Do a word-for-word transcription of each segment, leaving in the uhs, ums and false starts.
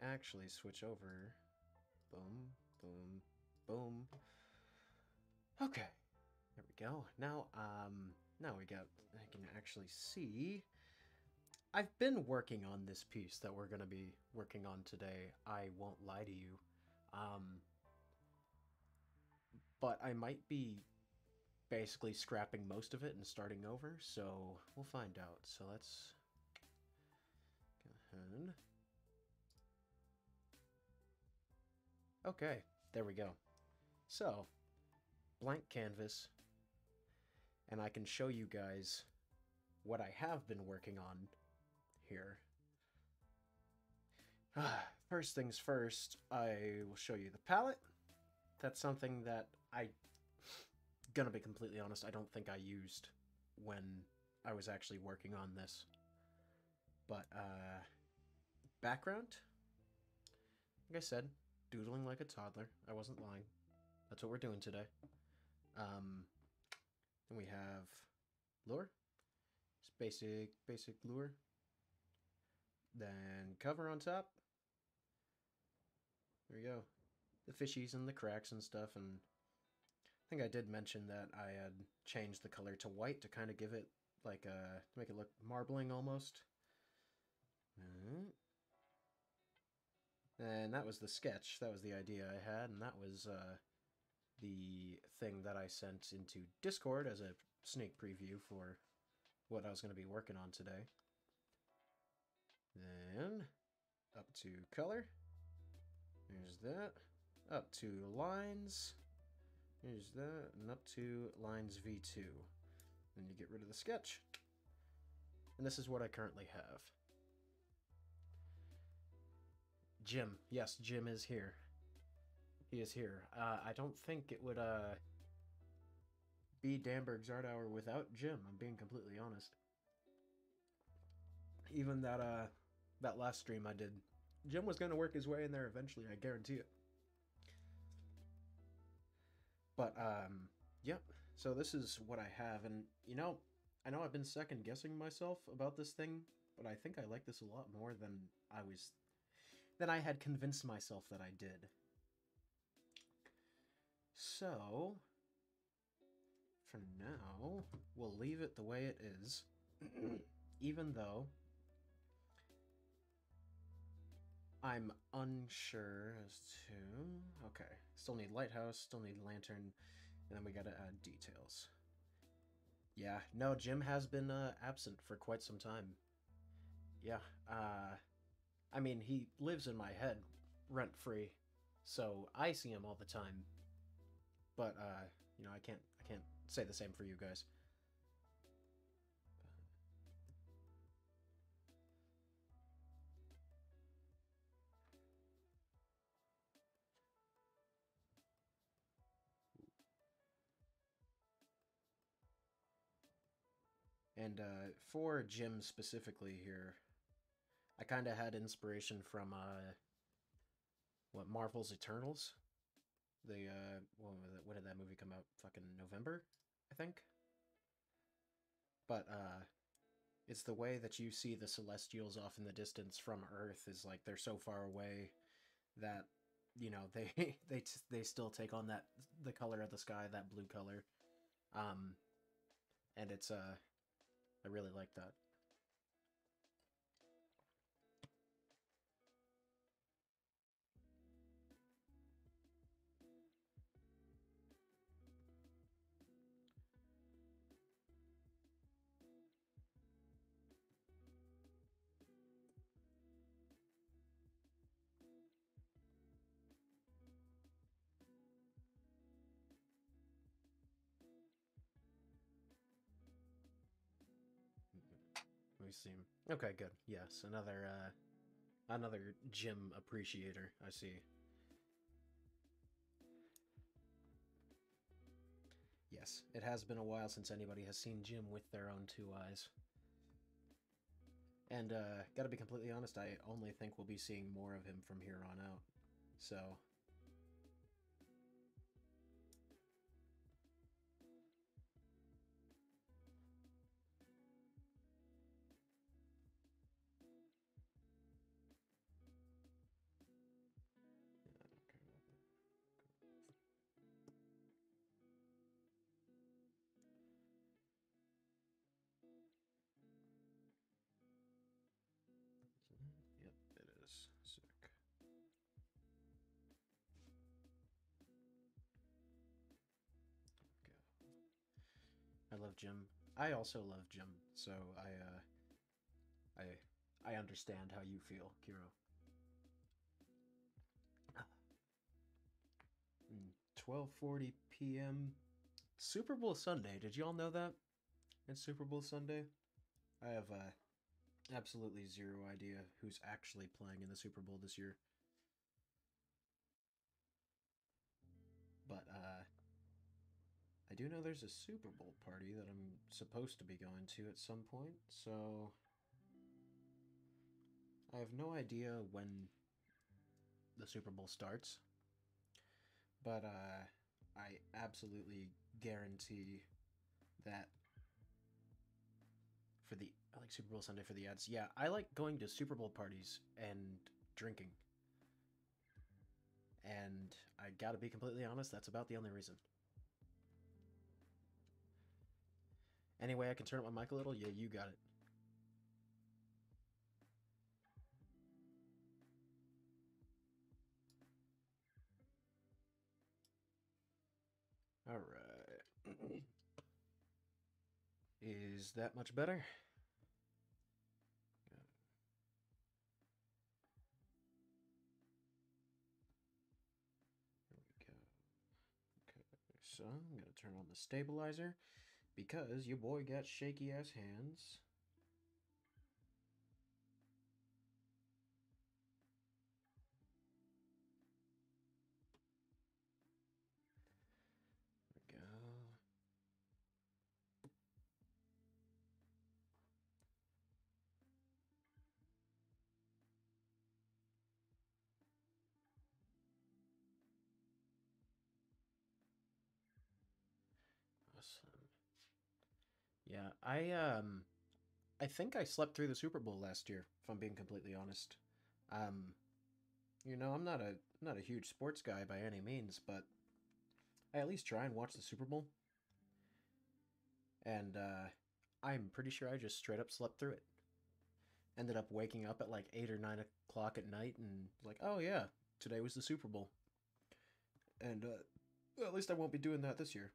actually switch over. Boom, boom, boom. Okay, there we go. Now, um, now we got, I can actually see. I've been working on this piece that we're going to be working on today. I won't lie to you. Um, but I might be basically scrapping most of it and starting over, so we'll find out. So let's go ahead. Okay, there we go. So, blank canvas, and I can show you guys what I have been working on here. First things first, I will show you the palette. That's something that I, gonna be completely honest, I don't think I used when I was actually working on this. But, uh, background, like I said, doodling like a toddler. I wasn't lying. That's what we're doing today. Um, then we have lure. It's basic, basic lure. Then cover on top. There we go. The fishies and the cracks and stuff. And I think I did mention that I had changed the color to white to kind of give it like a, to make it look marbling almost. And that was the sketch. That was the idea I had, and that was uh, the thing that I sent into Discord as a sneak preview for what I was going to be working on today. Then up to color. There's that. Up to lines. There's that. And up to lines V two. Then you get rid of the sketch. And this is what I currently have. Jim. Yes, Jim is here. He is here. Uh, I don't think it would uh, be Danberg's Art Hour without Jim. I'm being completely honest. Even that uh, that last stream I did, Jim was going to work his way in there eventually. I guarantee it. But um, yep. So this is what I have, and you know, I know I've been second guessing myself about this thing, but I think I like this a lot more than I was, than I had convinced myself that I did. So, for now, we'll leave it the way it is, even though I'm unsure as to... Okay, still need lighthouse, still need lantern, and then we gotta add details. Yeah, no, Jim has been uh, absent for quite some time. Yeah, uh, I mean, he lives in my head, rent-free, so I see him all the time. But, uh, you know, I can't, I can't say the same for you guys. And uh, for Jim specifically here, I kind of had inspiration from uh, what Marvel's Eternals. The uh, when, when did that movie come out? Fucking November, I think. But uh, it's the way that you see the Celestials off in the distance from Earth is like they're so far away that you know they they they still take on that the color of the sky, that blue color. Um, and it's uh, I really like that. Let me see. Okay, good. Yes, another uh, another Jim appreciator. I see. Yes, it has been a while since anybody has seen Jim with their own two eyes. And uh, gotta be completely honest, I only think we'll be seeing more of him from here on out. So. love gym. I also love gym, so I uh, I I understand how you feel, Kiro. twelve forty p m Super Bowl Sunday. Did y'all know that? It's Super Bowl Sunday. I have uh, absolutely zero idea who's actually playing in the Super Bowl this year. But uh, I do know there's a Super Bowl party that I'm supposed to be going to at some point, so I have no idea when the Super Bowl starts. But uh, I absolutely guarantee that for the I like Super Bowl Sunday for the ads. Yeah, I like going to Super Bowl parties and drinking. And I gotta be completely honest, that's about the only reason. Anyway, I can turn up my mic a little? Yeah, you got it. Alright. Is that much better? There we go. Okay, so I'm gonna turn on the stabilizer because your boy got shaky ass hands. There we go. Awesome. Yeah, I um I think I slept through the Super Bowl last year, if I'm being completely honest. Um, you know, I'm not a not a huge sports guy by any means, but I at least try and watch the Super Bowl. And uh I'm pretty sure I just straight up slept through it. Ended up waking up at like eight or nine o'clock at night and like, oh yeah, today was the Super Bowl. And uh well, at least I won't be doing that this year.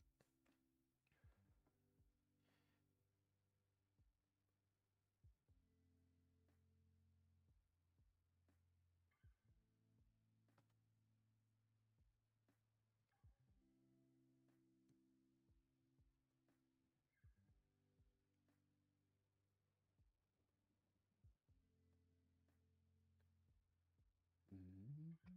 Mm-hmm.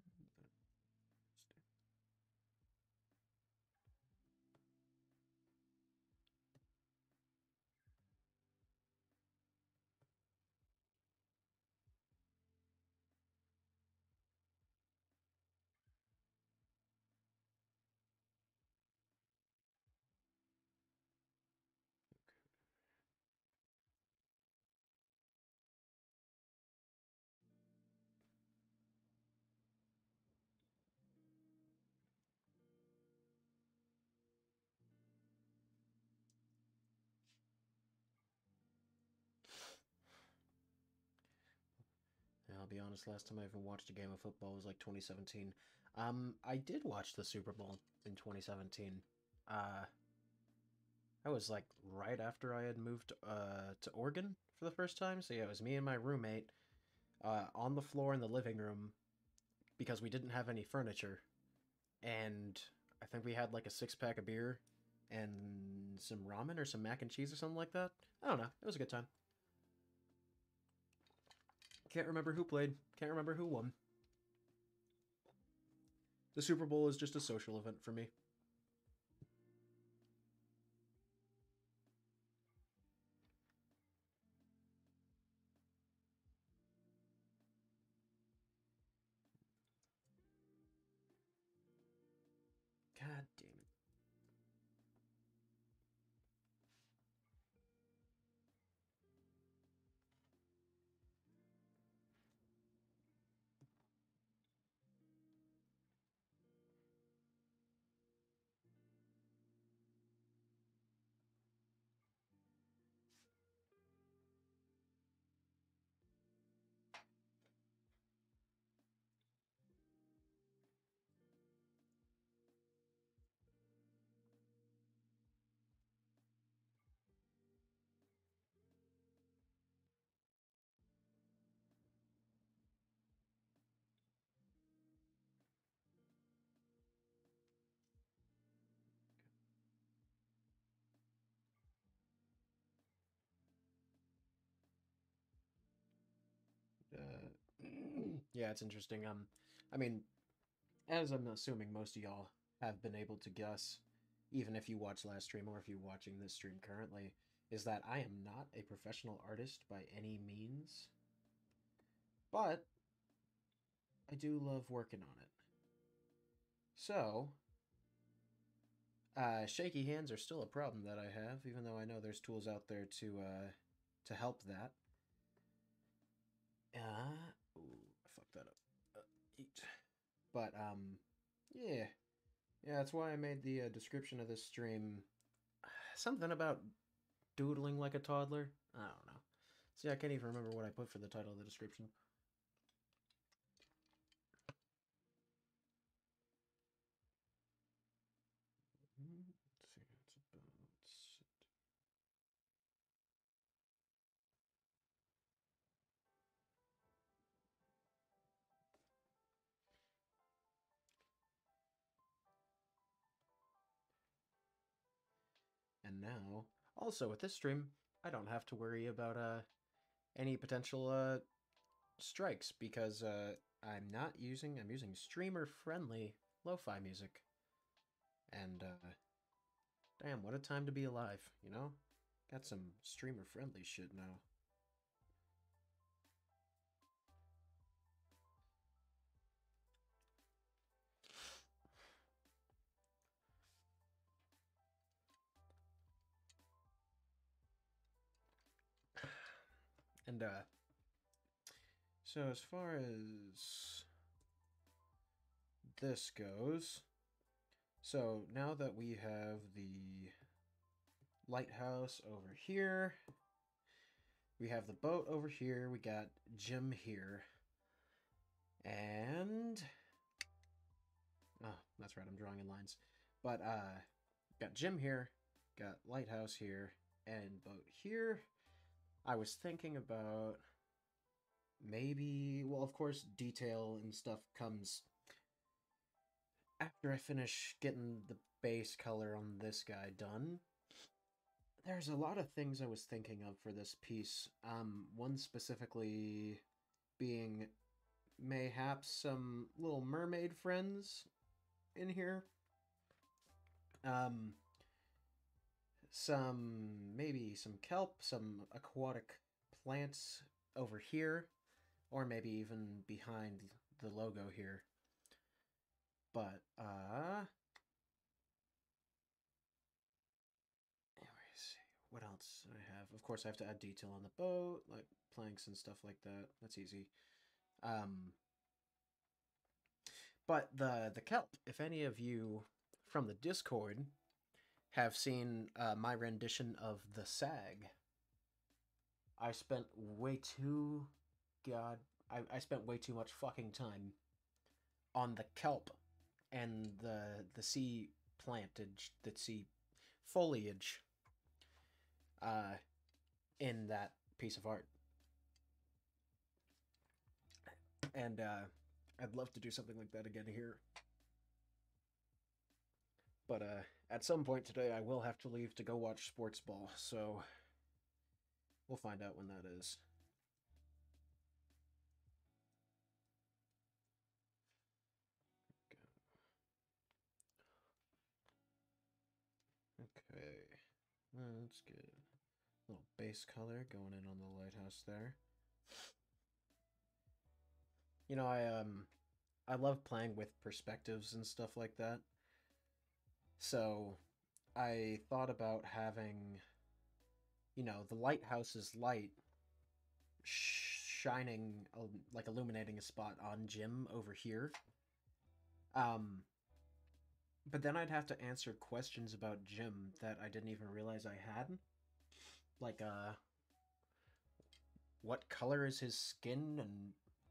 Yeah, I'll be honest, last time I even watched a game of football was like twenty seventeen. Um, I did watch the Super Bowl in twenty seventeen. Uh, that was like right after I had moved uh, to Oregon for the first time. So yeah, it was me and my roommate uh, on the floor in the living room because we didn't have any furniture. And I think we had like a six pack of beer and some ramen or some mac and cheese or something like that. I don't know. It was a good time. Can't remember who played. Can't remember who won. The Super Bowl is just a social event for me. God damn it. Yeah, it's interesting. Um, I mean, as I'm assuming most of y'all have been able to guess, even if you watch last stream or if you're watching this stream currently, is that I am not a professional artist by any means, but I do love working on it. So, uh, shaky hands are still a problem that I have, even though I know there's tools out there to uh, to help that. Uh, ooh, I fucked that up. Uh, eat. But um, yeah, yeah. That's why I made the uh, description of this stream something about doodling like a toddler. I don't know. See, I can't even remember what I put for the title of the description. Let's see, it's about. And now, also with this stream, I don't have to worry about uh any potential uh strikes because uh I'm not using I'm using streamer friendly lo-fi music. And uh damn, what a time to be alive, you know? Got some streamer friendly shit now. And uh so as far as this goes, so now that we have the lighthouse over here, we have the boat over here, we got Jim here, and oh, that's right, I'm drawing in lines. But uh, got Jim here, got lighthouse here, and boat here. I was thinking about maybe, well, of course, detail and stuff comes after I finish getting the base color on this guy done. There's a lot of things I was thinking of for this piece. Um, one specifically being mayhaps some little mermaid friends in here. Um, some maybe some kelp, some aquatic plants over here, or maybe even behind the logo here. But uh anyways, what else I have? Of course I have to add detail on the boat, like planks and stuff like that. That's easy. Um but the the kelp, if any of you from the Discord have seen uh, my rendition of the SAG, I spent way too god I, I spent way too much fucking time on the kelp and the the sea plantage, the sea foliage uh in that piece of art. And uh I'd love to do something like that again here. But uh at some point today I will have to leave to go watch sports ball, so we'll find out when that is. Okay. That's good. A little base color going in on the lighthouse there. You know, I um I love playing with perspectives and stuff like that. So I thought about having, you know, the lighthouse's light shining, uh, like illuminating a spot on Jim over here. Um, but then I'd have to answer questions about Jim that I didn't even realize I had. Like, uh, what color is his skin and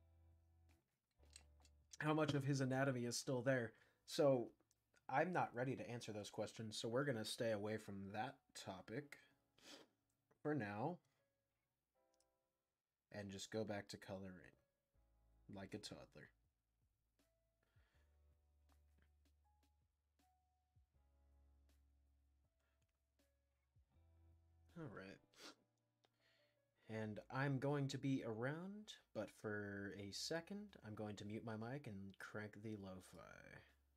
how much of his anatomy is still there. So I'm not ready to answer those questions, so we're going to stay away from that topic for now and just go back to coloring like a toddler. All right. And I'm going to be around, but for a second, I'm going to mute my mic and crank the lo-fi.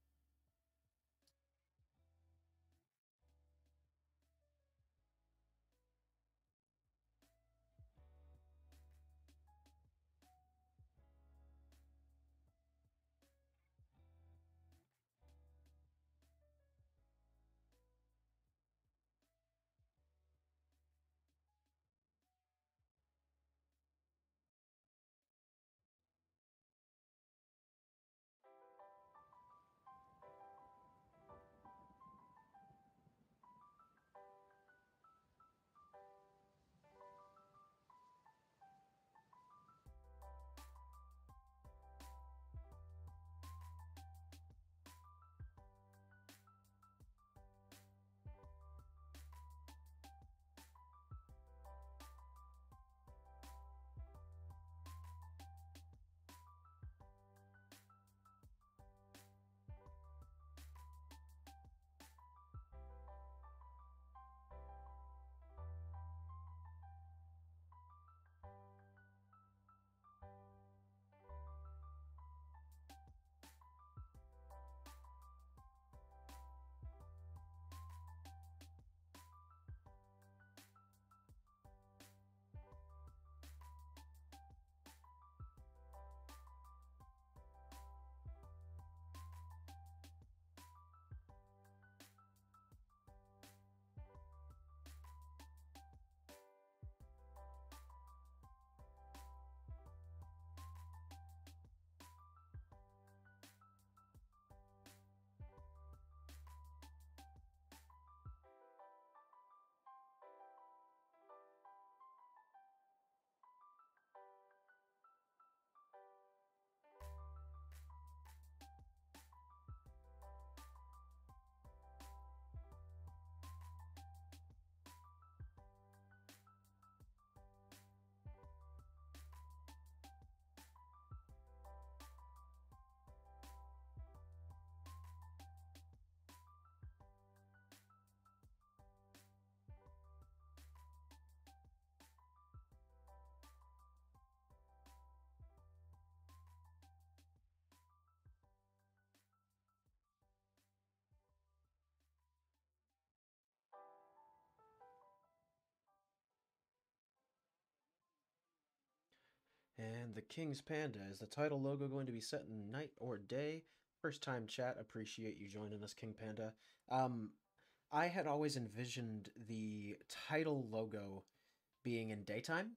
And the King's Panda. Is the title logo going to be set in night or day? First time chat. Appreciate you joining us, King Panda. Um, I had always envisioned the title logo being in daytime,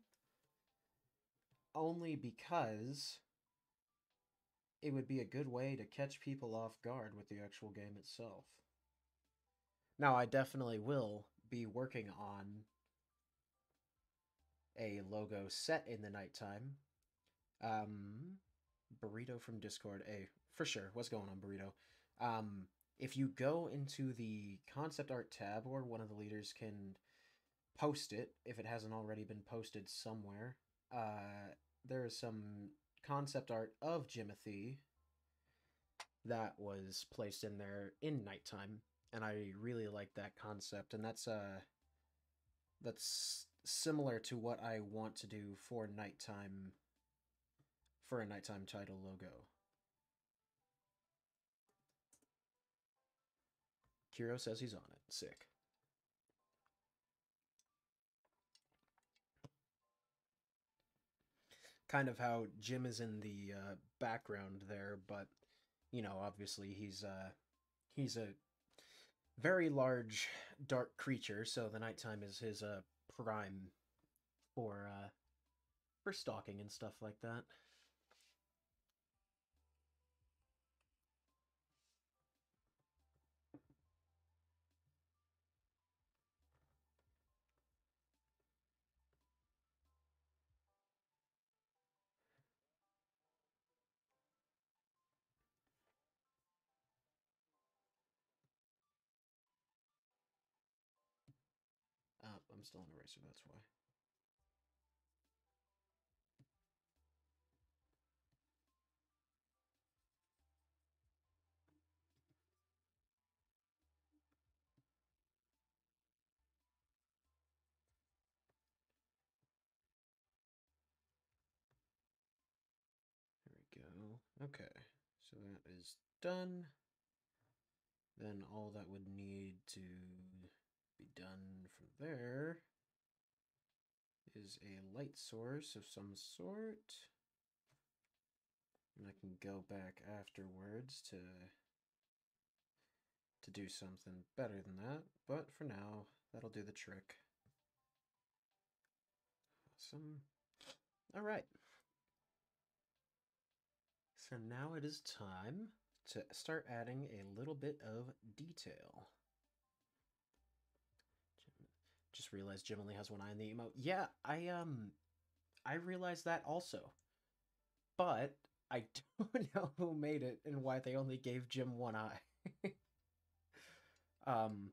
only because it would be a good way to catch people off guard with the actual game itself. Now, I definitely will be working on a logo set in the nighttime. Um, Burrito from Discord. A for sure. What's going on, Burrito? Um, if you go into the concept art tab, or one of the leaders can post it if it hasn't already been posted somewhere. Uh, there is some concept art of Jimothy that was placed in there in nighttime, and I really like that concept. And that's uh, that's similar to what I want to do for nighttime for a nighttime title logo. Kiro says he's on it. Sick. Kind of how Jim is in the uh, background there, but you know, obviously he's uh he's a very large dark creature, so the nighttime is his uh prime for uh for stalking and stuff like that. Uh, I'm still in Eraser, that's why. Okay, so that is done. Then all that would need to be done from there is a light source of some sort. And I can go back afterwards to to do something better than that, but for now, that'll do the trick. Awesome. All right. So now it is time to start adding a little bit of detail. Just realized Jim only has one eye in the emote. Yeah, I um I realized that also. But I don't know who made it and why they only gave Jim one eye. um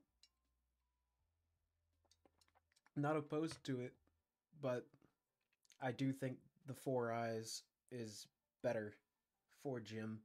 Not opposed to it, but I do think the four eyes is better for Jim.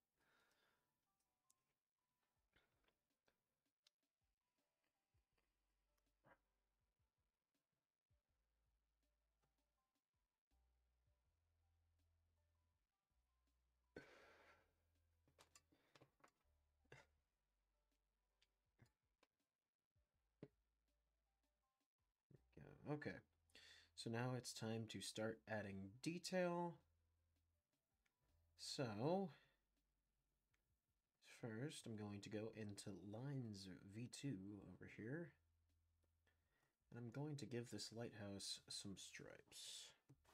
Yeah, okay. So now it's time to start adding detail. So first I'm going to go into lines V two over here. And I'm going to give this lighthouse some stripes.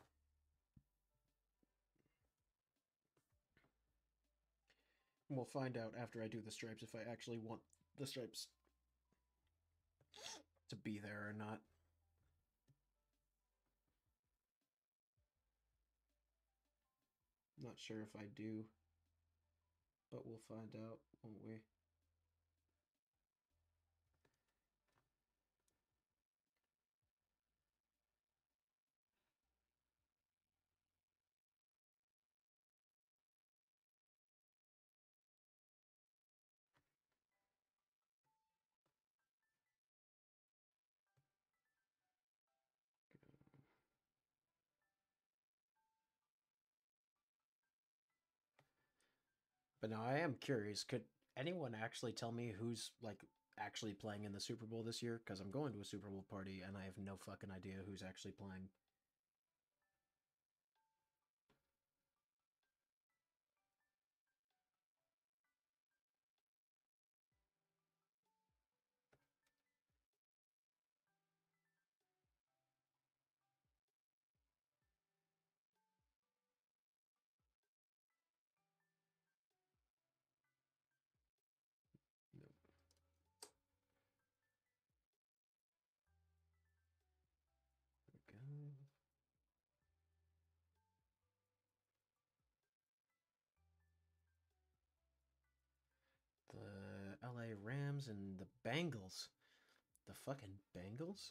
And we'll find out after I do the stripes if I actually want the stripes to be there or not. Not sure if I do, but we'll find out, won't we? But now I am curious, could anyone actually tell me who's like actually playing in the Super Bowl this year? Because I'm going to a Super Bowl party and I have no fucking idea who's actually playing. Nope. Okay. The L A Rams and the Bengals. The fucking Bengals?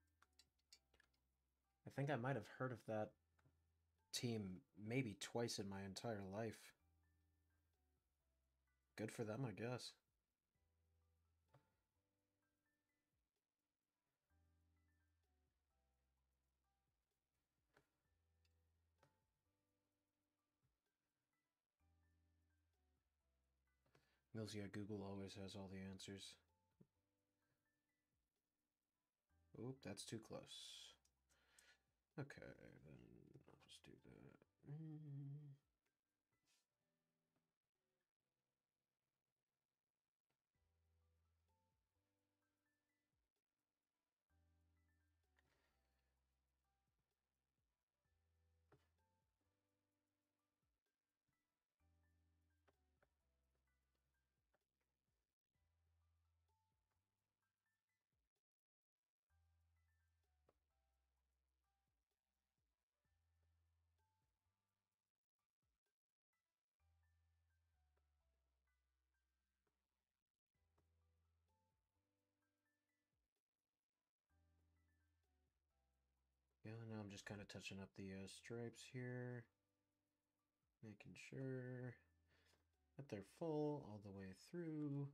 I think I might have heard of that team maybe twice in my entire life. Good for them, I guess. Mills, yeah, Google always has all the answers. Oop, that's too close. Okay, then I'll just do that. Mm. Yeah, now I'm just kind of touching up the uh, stripes here. Making sure that they're full all the way through.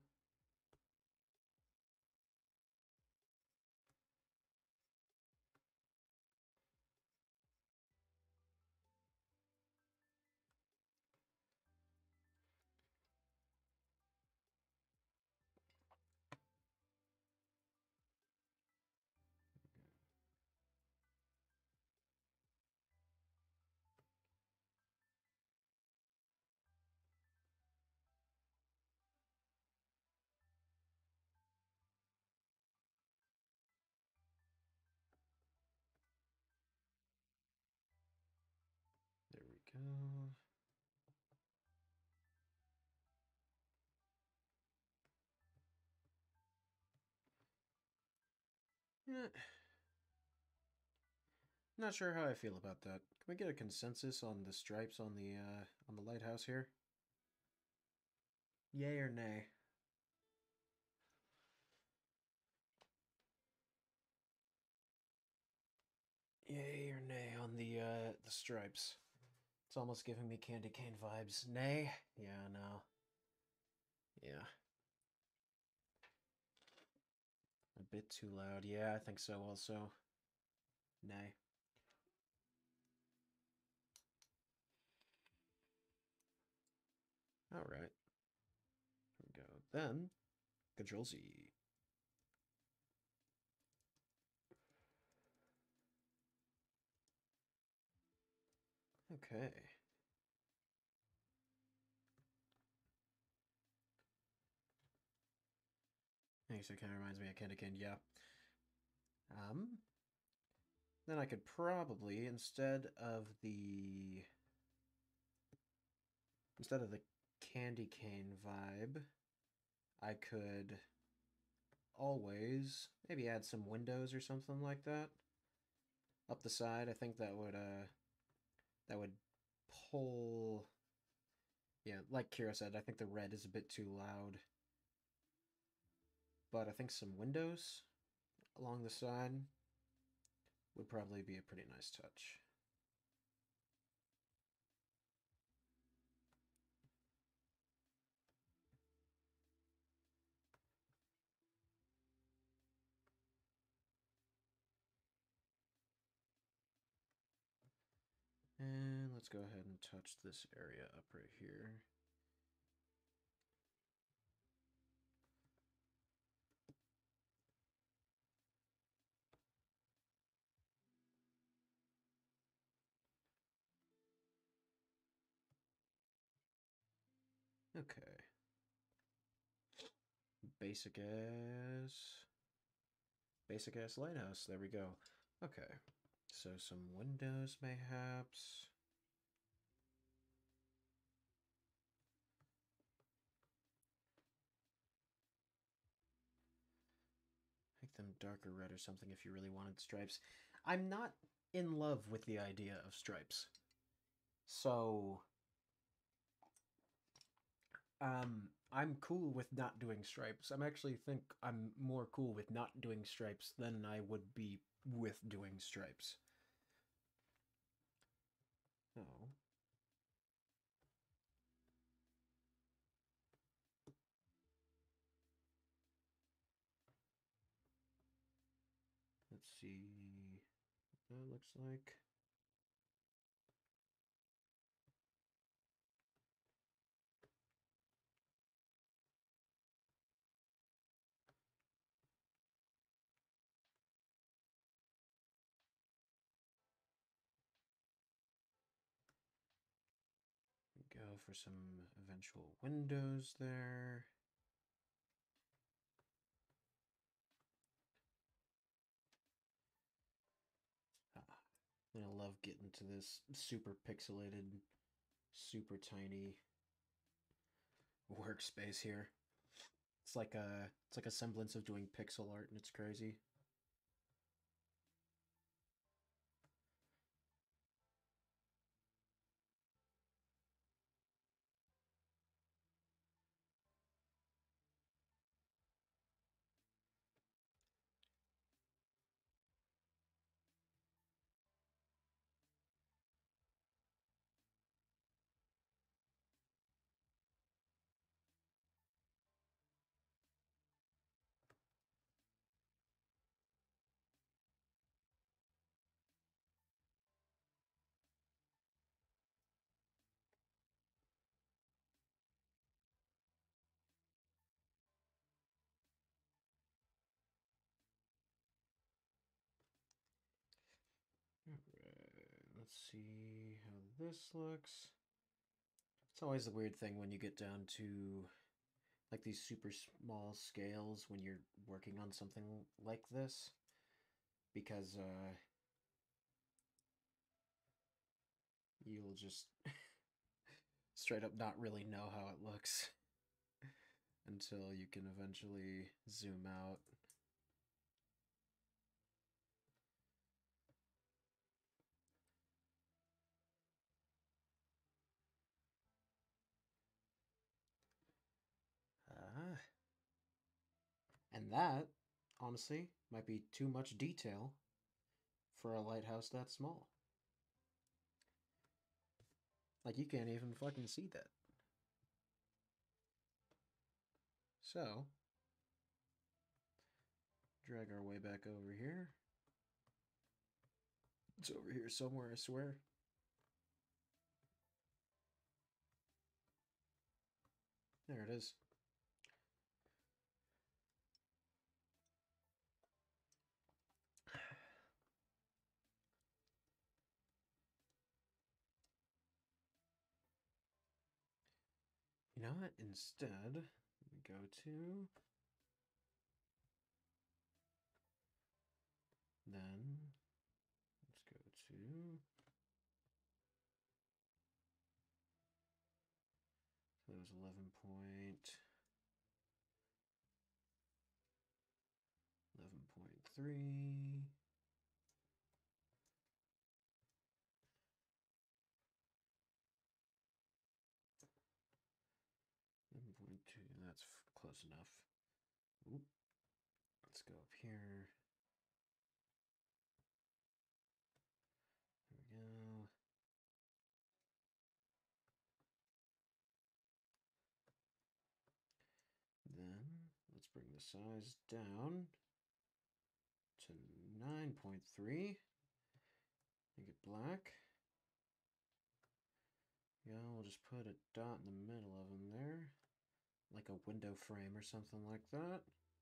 go. Eh, not sure how I feel about that. Can we get a consensus on the stripes on the uh, on the lighthouse here? Yay or nay? Yay or nay on the uh, the stripes? It's almost giving me candy cane vibes. Nay? Yeah, no. Yeah. A bit too loud. Yeah, I think so also. Nay. Alright. Here we go. Then, Control Z. Okay. I guess it kind of reminds me of Candy Cane, yeah. Um, then I could probably, instead of the... Instead of the Candy Cane vibe, I could always maybe add some windows or something like that. Up the side, I think that would, uh... That would pull... Yeah, like Kira said, I think the red is a bit too loud. But I think some windows along the side would probably be a pretty nice touch. And let's go ahead and touch this area up right here. Okay. Basic ass... Basic ass lighthouse. There we go. Okay. So some windows, mayhaps. Make them darker red or something if you really wanted stripes. I'm not in love with the idea of stripes. So... Um, I'm cool with not doing stripes. I'm actually think I'm more cool with not doing stripes than I would be with doing stripes. Oh. Let's see what that looks like. Go for some eventual windows there. Ah, I love getting to this super pixelated, super tiny workspace here. It's like a it's like a semblance of doing pixel art, and it's crazy. Alright, let's see how this looks. It's always the weird thing when you get down to like these super small scales when you're working on something like this, because uh, you'll just straight up not really know how it looks until you can eventually zoom out. Uh, and that, honestly, might be too much detail for a lighthouse that small. Like, you can't even fucking see that. So, drag our way back over here. It's over here somewhere, I swear. There it is. You know what? Instead, we go to... Then, let's go to... So that was eleven point... eleven point three... eleven point two, that's close enough. Oop. Let's go up here. There we go. Then let's bring the size down to nine point three. Make it black. Yeah, we'll just put a dot in the middle of them there, like a window frame or something like that.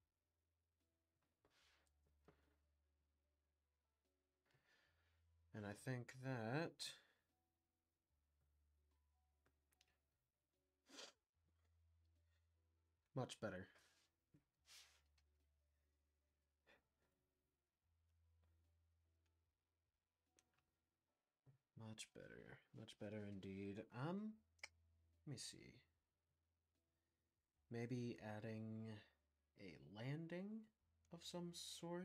And I think that much better. Much better. Much better indeed. Um, let me see. Maybe adding a landing of some sort.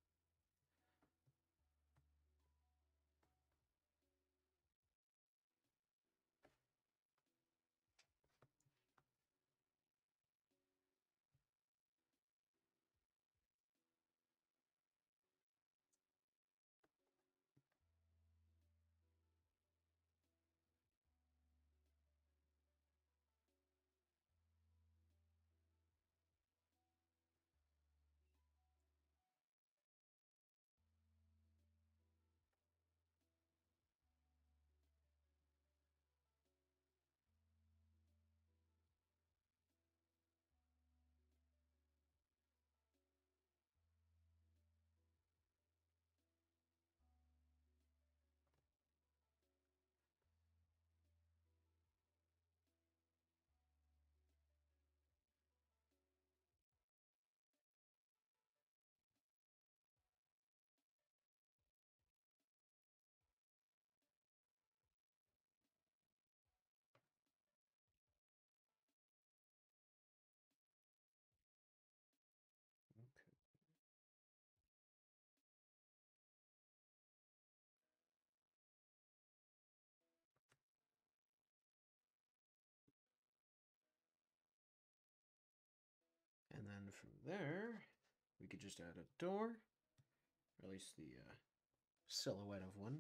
And then from there, we could just add a door, or at least the uh, silhouette of one.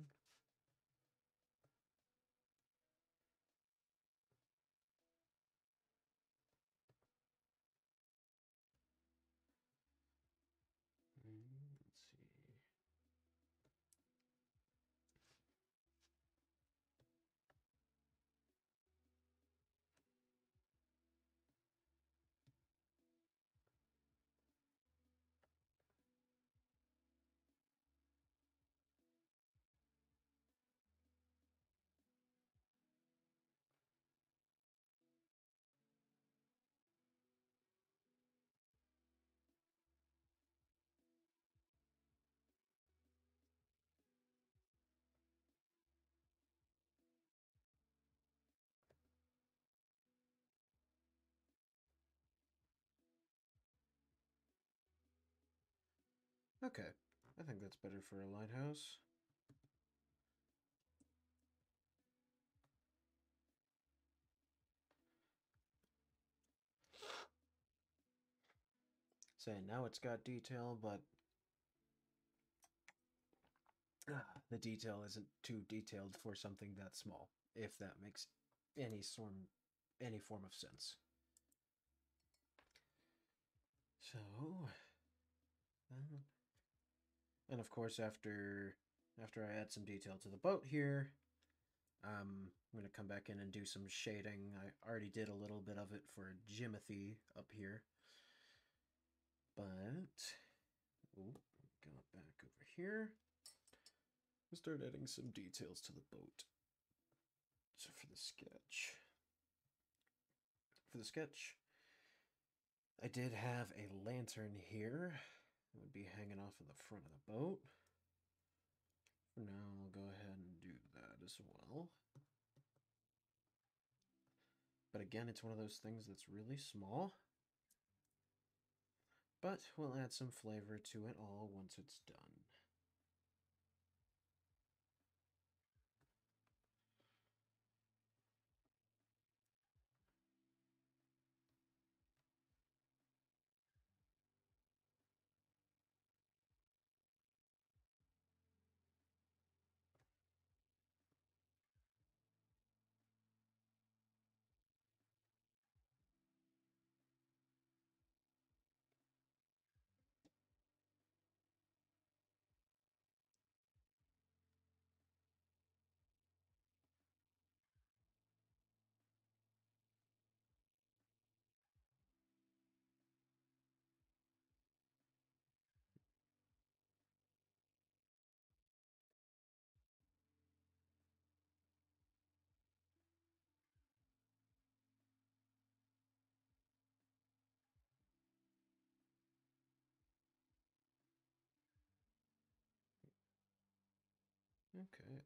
Let's see. Okay, I think that's better for a lighthouse. Say, now it's got detail, but ah, the detail isn't too detailed for something that small, if that makes any sort any form of sense. So, um, and of course, after after I add some detail to the boat here, um, I'm gonna come back in and do some shading. I already did a little bit of it for Jimothy up here, but ooh, got back over here. We'll start adding some details to the boat. So for the sketch, for the sketch, I did have a lantern here. It would be hanging off of the front of the boat. For now, I'll go ahead and do that as well. But again, it's one of those things that's really small. But we'll add some flavor to it all once it's done. Okay.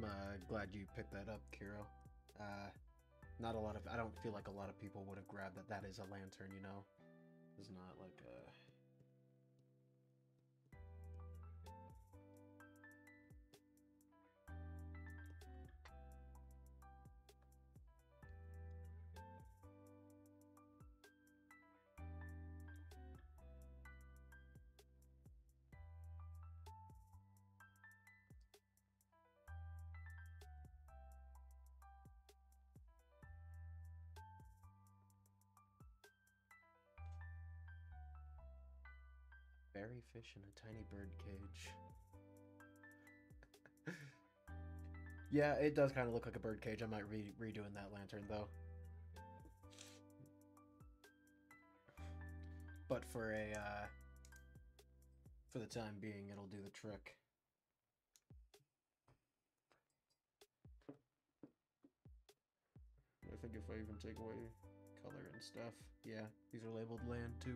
I'm uh, glad you picked that up, Kiro. Uh, not a lot of, I don't feel like a lot of people would have grabbed that that is a lantern, you know? It's not like a... Fairy fish in a tiny bird cage. Yeah, it does kind of look like a bird cage. I might re redoing that lantern, though. But for a, uh, for the time being, it'll do the trick. I think if I even take away color and stuff, yeah, these are labeled land too.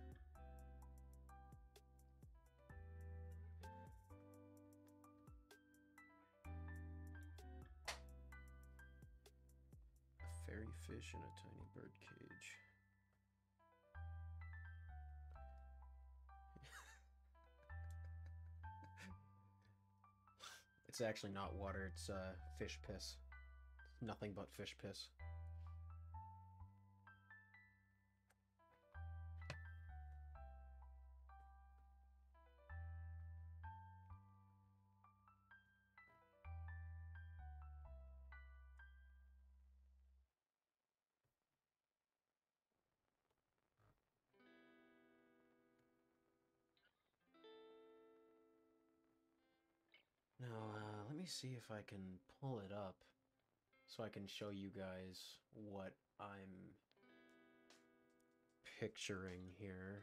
A fairy fish in a tiny bird cage. It's actually not water, it's uh, fish piss. Nothing but fish piss. Now, uh, let me see if I can pull it up so I can show you guys what I'm picturing here.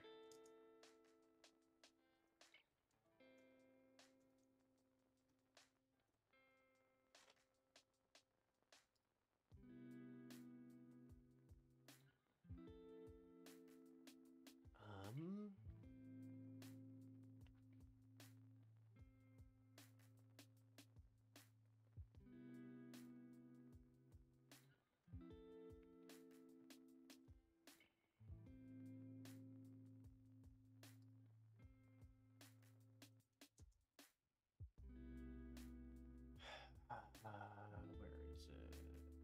Um... Uh, where is it?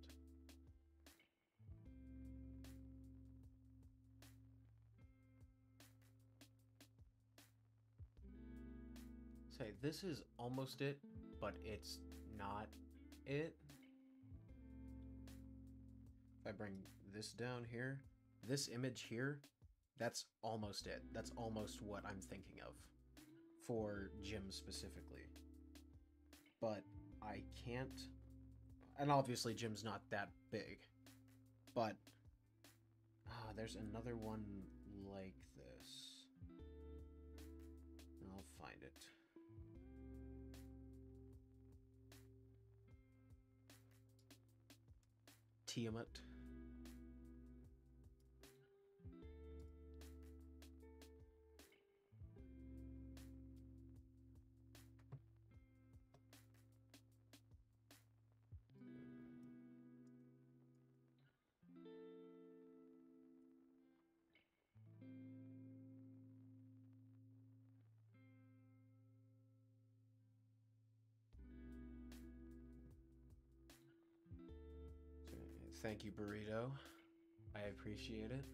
Say, this is almost it, but it's not it. If I bring this down here, this image here, that's almost it. That's almost what I'm thinking of for Jim specifically. But I can't, and obviously Jim's not that big, but ah, there's another one like this. I'll find it. Tiamat. Thank you, Burrito. I appreciate it.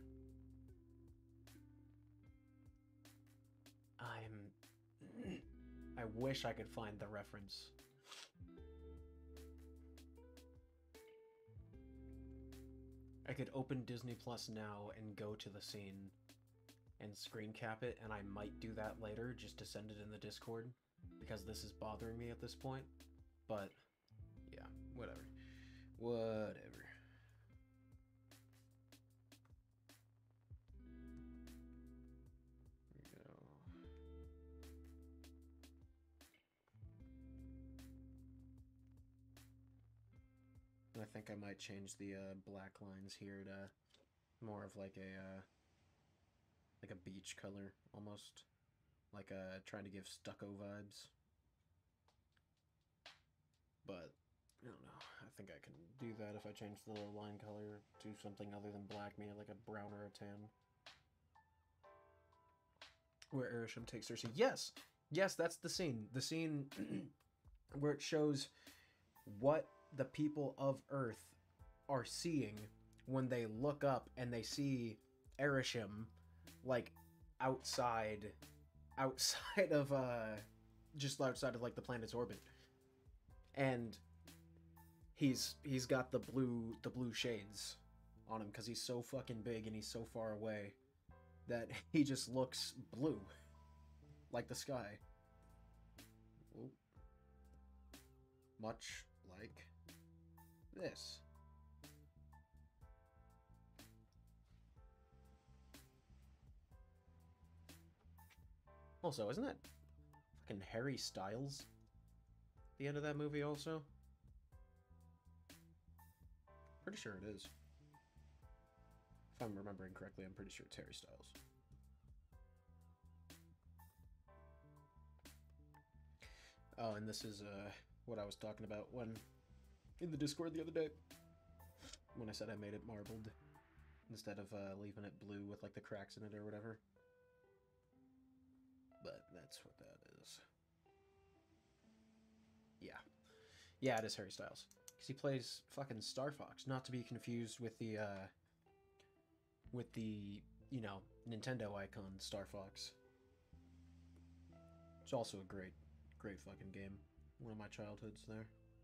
I'm... I wish I could find the reference. I could open Disney Plus now and go to the scene and screen cap it, and I might do that later just to send it in the Discord, because this is bothering me at this point. But, yeah, whatever. Whatever. I think I might change the uh, black lines here to more of like a uh, like a beach color, almost like uh, trying to give stucco vibes. but I don't know. I think I can do that if I change the line color to something other than black, maybe like a brown or a tan. Where Arishem takes Cersei. Yes! Yes, that's the scene. The scene where it shows what the people of Earth are seeing when they look up and they see Arishem, like, outside, outside of, uh, just outside of, like, the planet's orbit. And he's, he's got the blue, the blue shades on him because he's so fucking big and he's so far away that he just looks blue, like the sky. Ooh. Much like this. Also, isn't that fucking Harry Styles at the end of that movie also? Pretty sure it is. If I'm remembering correctly, I'm pretty sure it's Harry Styles. Oh, and this is uh, what I was talking about when in the Discord the other day. When I said I made it marbled instead of uh, leaving it blue with like the cracks in it or whatever. But that's what that is. Yeah. Yeah, it is Harry Styles. Because he plays fucking Star Fox. Not to be confused with the, uh... with the, you know, Nintendo icon Star Fox. It's also a great, great fucking game. One of my childhoods there.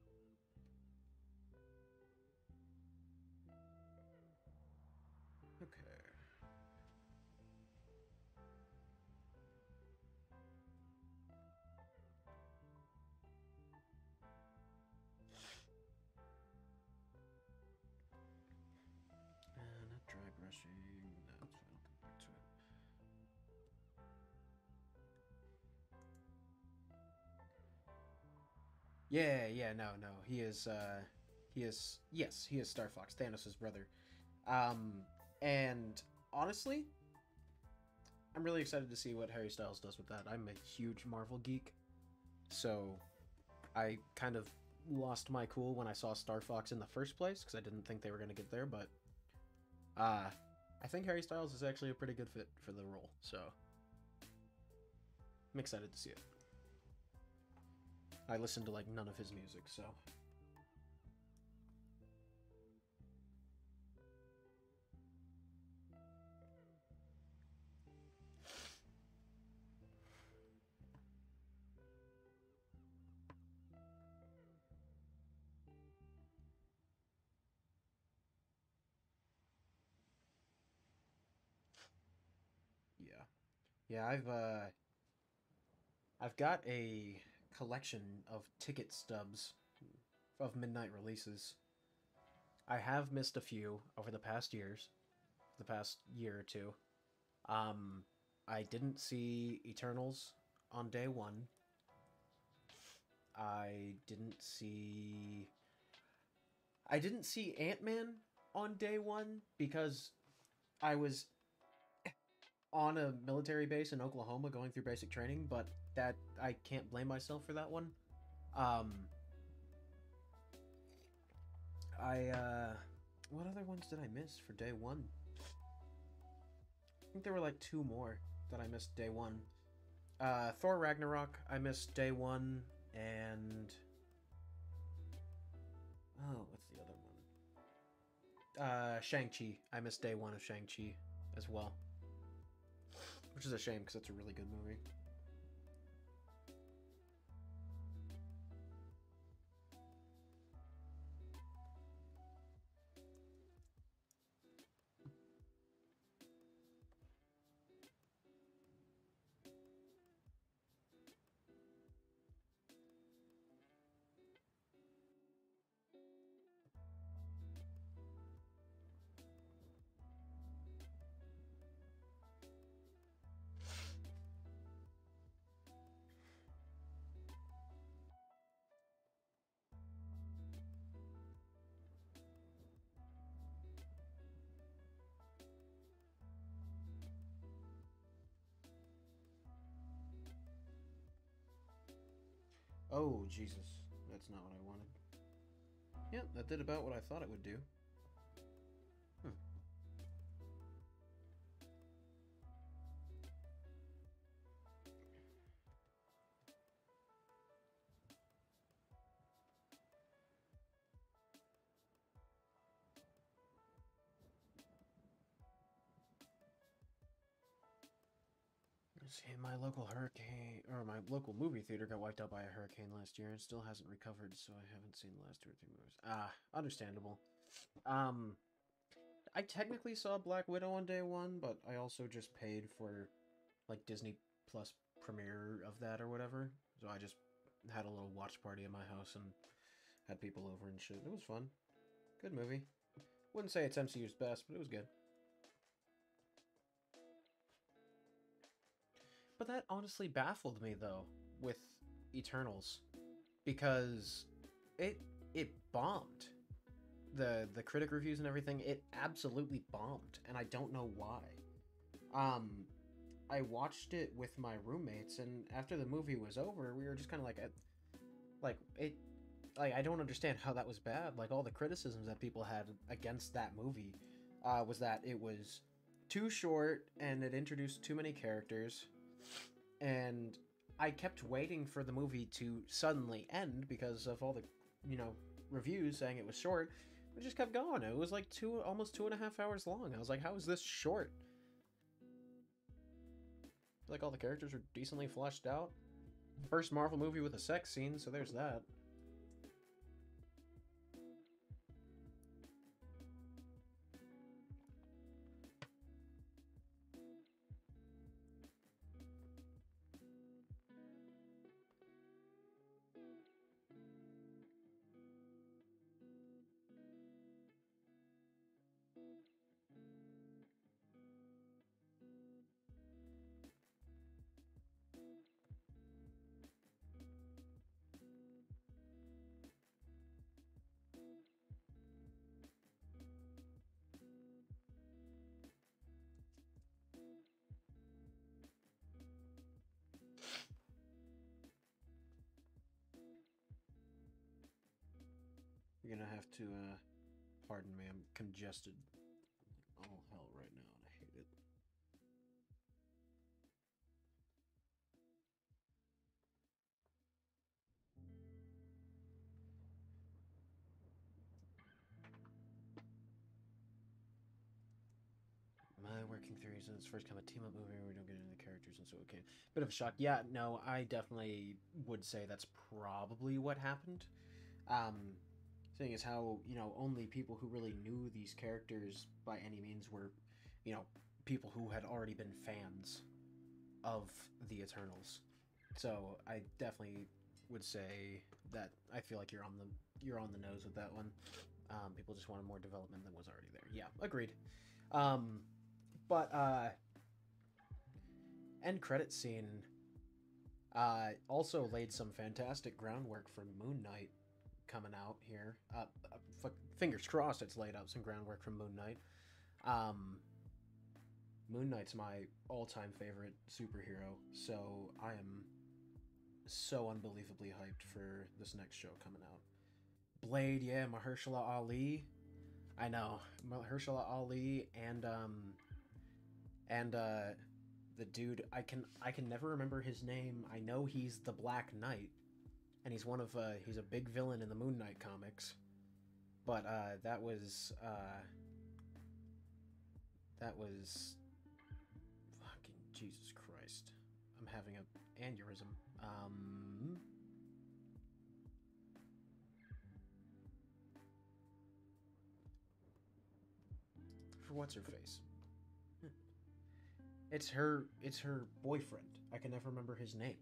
Okay. Uh, not dry brushing. That's fine. I'll come back to it. Yeah, yeah, no, no. He is, uh, he is, yes, he is Star Fox, Thanos' brother. Um, and honestly, I'm really excited to see what Harry Styles does with that. I'm a huge Marvel geek, so I kind of lost my cool when I saw Star Fox in the first place, because I didn't think they were going to get there, but uh, I think Harry Styles is actually a pretty good fit for the role, so I'm excited to see it. I listen to, like, none of his music, so... Yeah. Yeah, I've, uh... I've got a collection of ticket stubs of midnight releases. I have missed a few over the past years, the past year or two. Um, I didn't see Eternals on day one. I didn't see... I didn't see Ant-Man on day one because I was on a military base in Oklahoma going through basic training, but that I can't blame myself for that one. Um, I, uh, what other ones did I miss for day one? I think there were like two more that I missed day one. Uh, Thor Ragnarok, I missed day one, and... Oh, what's the other one? Uh, Shang-Chi. I missed day one of Shang-Chi as well. Which is a shame, because it's a really good movie. Oh, Jesus. that's not what I wanted. Yep, that did about what I thought it would do. Hmm. Let's see, my local hurricane, or my local movie theater got wiped out by a hurricane last year and still hasn't recovered, so I haven't seen the last two or three movies. Ah, understandable. Um, I technically saw Black Widow on day one, but I also just paid for, like, Disney Plus premiere of that or whatever. So I just had a little watch party at my house and had people over and shit. It was fun. Good movie. Wouldn't say it's M C U's best, but it was good. But that honestly baffled me, though, with Eternals, because it it bombed. The the critic reviews and everything, it absolutely bombed, and I don't know why. Um, I watched it with my roommates, and after the movie was over, we were just kind of like, like it, like I don't understand how that was bad. Like all the criticisms that people had against that movie, uh, was that it was too short and it introduced too many characters. And I kept waiting for the movie to suddenly end because of all the, you know, reviews saying it was short. It just kept going. It was like two, almost two and a half hours long. I was like, how is this short? Like all the characters are decently fleshed out. First Marvel movie with a sex scene, so there's that. You're gonna have to, uh, pardon me, I'm congested. All hell right now, and I hate it. My working theory is it's first kind of team up movie where we don't get into the characters, and so okay. Bit of a shock. Yeah, no, I definitely would say that's probably what happened. Um, Seeing as how, you know, only people who really knew these characters by any means were, you know, people who had already been fans of the Eternals. So I definitely would say that I feel like you're on the you're on the nose with that one. Um, people just wanted more development than was already there. Yeah, agreed. Um, but uh, end credit scene uh, also laid some fantastic groundwork for Moon Knight coming out here. Uh, uh, fingers crossed, it's laid out some groundwork for Moon Knight. Um, Moon Knight's my all-time favorite superhero, so I am so unbelievably hyped for this next show coming out. Blade, yeah, Mahershala Ali. I know, Mahershala Ali and um and uh the dude, I can I can never remember his name. I know he's the Black Knight, and he's one of uh he's a big villain in the Moon Knight comics. But uh that was uh that was fucking Jesus Christ. I'm having a aneurysm. Um for what's her face? It's her it's her boyfriend. I can never remember his name.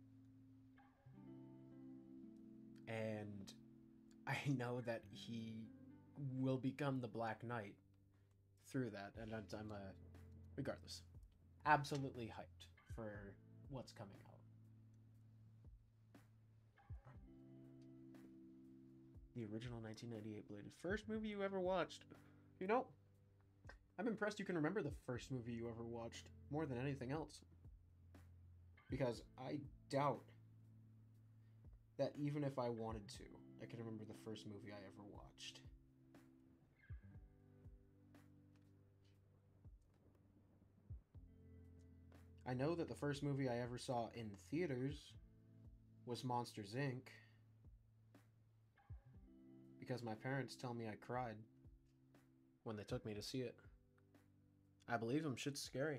And I know that he will become the Black Knight through that, and I'm, I'm uh, regardless, absolutely hyped for what's coming out. The original nineteen ninety-eight Blade, first movie you ever watched. You know, I'm impressed you can remember the first movie you ever watched more than anything else. Because I doubt that even if I wanted to, I can remember the first movie I ever watched. I know that the first movie I ever saw in theaters was Monsters, Incorporated because my parents tell me I cried when they took me to see it. I believe them, shit's scary.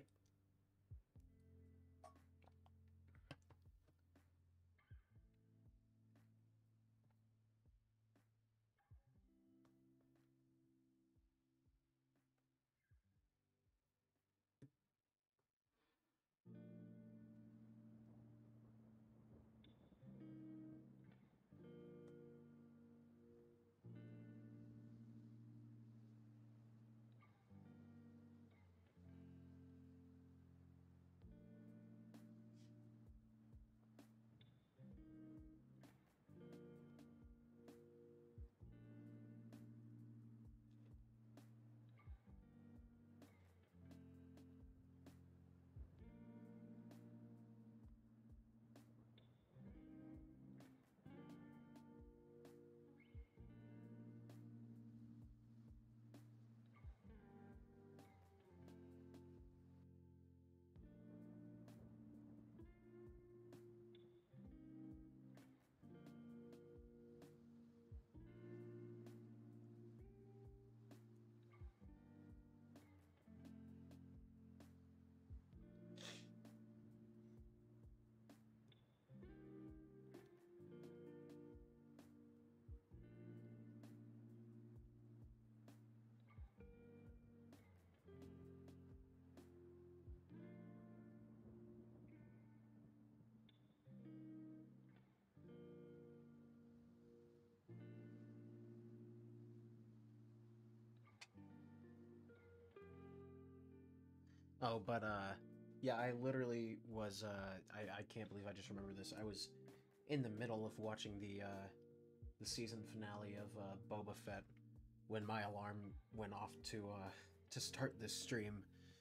Oh, but uh, yeah, I literally was. Uh, I I can't believe I just remember this. I was in the middle of watching the uh, the season finale of uh, Boba Fett when my alarm went off to uh, to start this stream.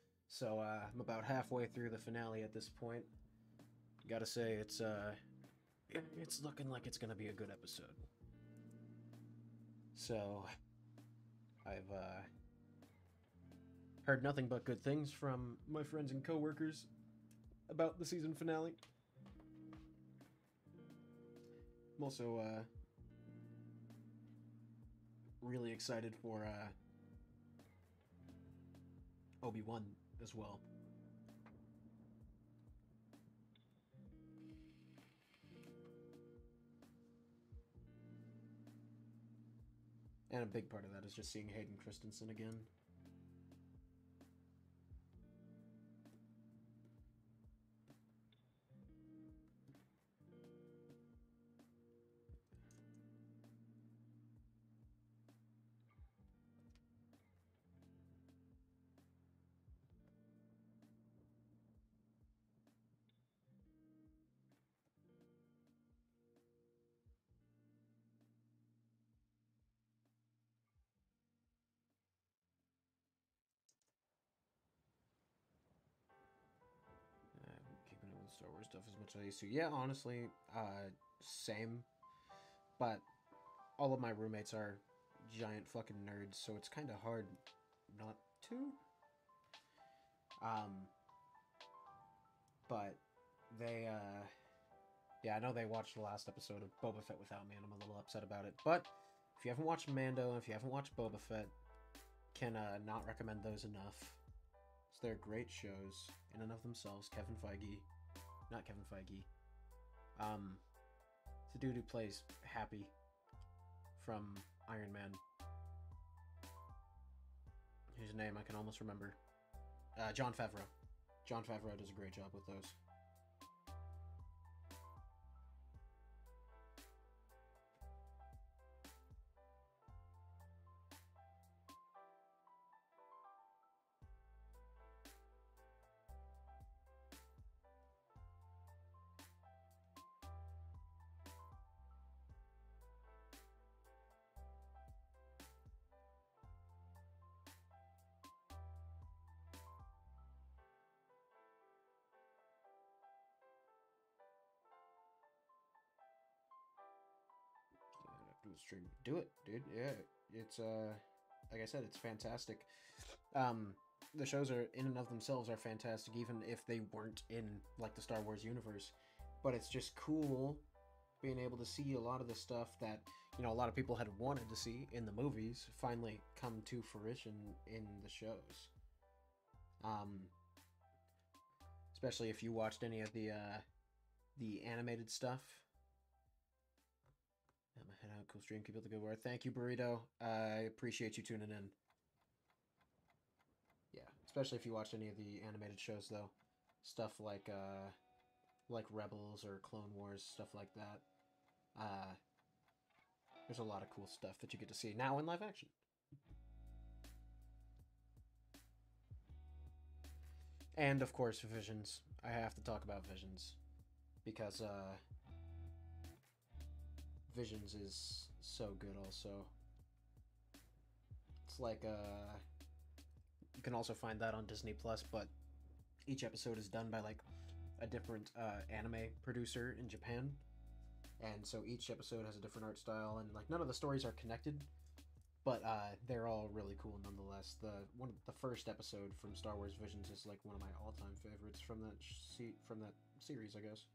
So uh, I'm about halfway through the finale at this point. Gotta say, it's uh, it's looking like it's gonna be a good episode. So I've uh, heard nothing but good things from my friends and coworkers about the season finale. I'm also uh, really excited for uh, Obi-Wan as well. And a big part of that is just seeing Hayden Christensen again. I'm keeping up with Star Wars stuff as much as I used to. Yeah, honestly, uh, same. But all of my roommates are giant fucking nerds, so it's kind of hard not to. Um, but they, uh, yeah, I know they watched the last episode of Boba Fett without me, and I'm a little upset about it. But if you haven't watched Mando, if you haven't watched Boba Fett, can uh, not recommend those enough. So they're great shows in and of themselves. Kevin Feige, not Kevin Feige. Um, it's the dude who plays Happy from Iron Man. His name I can almost remember. Uh, Jon Favreau. Jon Favreau does a great job with those. stream. Do it, dude. Yeah, it's uh, like I said, it's fantastic. Um, the shows are in and of themselves are fantastic, even if they weren't in like the Star Wars universe. But it's just cool being able to see a lot of the stuff that you know a lot of people had wanted to see in the movies finally come to fruition in the shows. Um, especially if you watched any of the uh, the animated stuff. I'm gonna head out. Cool stream. Keep up the good work. Thank you, Burrito. I appreciate you tuning in. Yeah, especially if you watched any of the animated shows, though. Stuff like uh, like Rebels or Clone Wars, stuff like that. Uh, there's a lot of cool stuff that you get to see now in live action. And of course, Visions. I have to talk about Visions because uh, Visions is so good. Also, it's like uh, you can also find that on Disney Plus, but each episode is done by like a different uh, anime producer in Japan, and so each episode has a different art style, and like none of the stories are connected, but uh, they're all really cool nonetheless. The one the first episode from Star Wars Visions is like one of my all-time favorites from that se- from that series, I guess.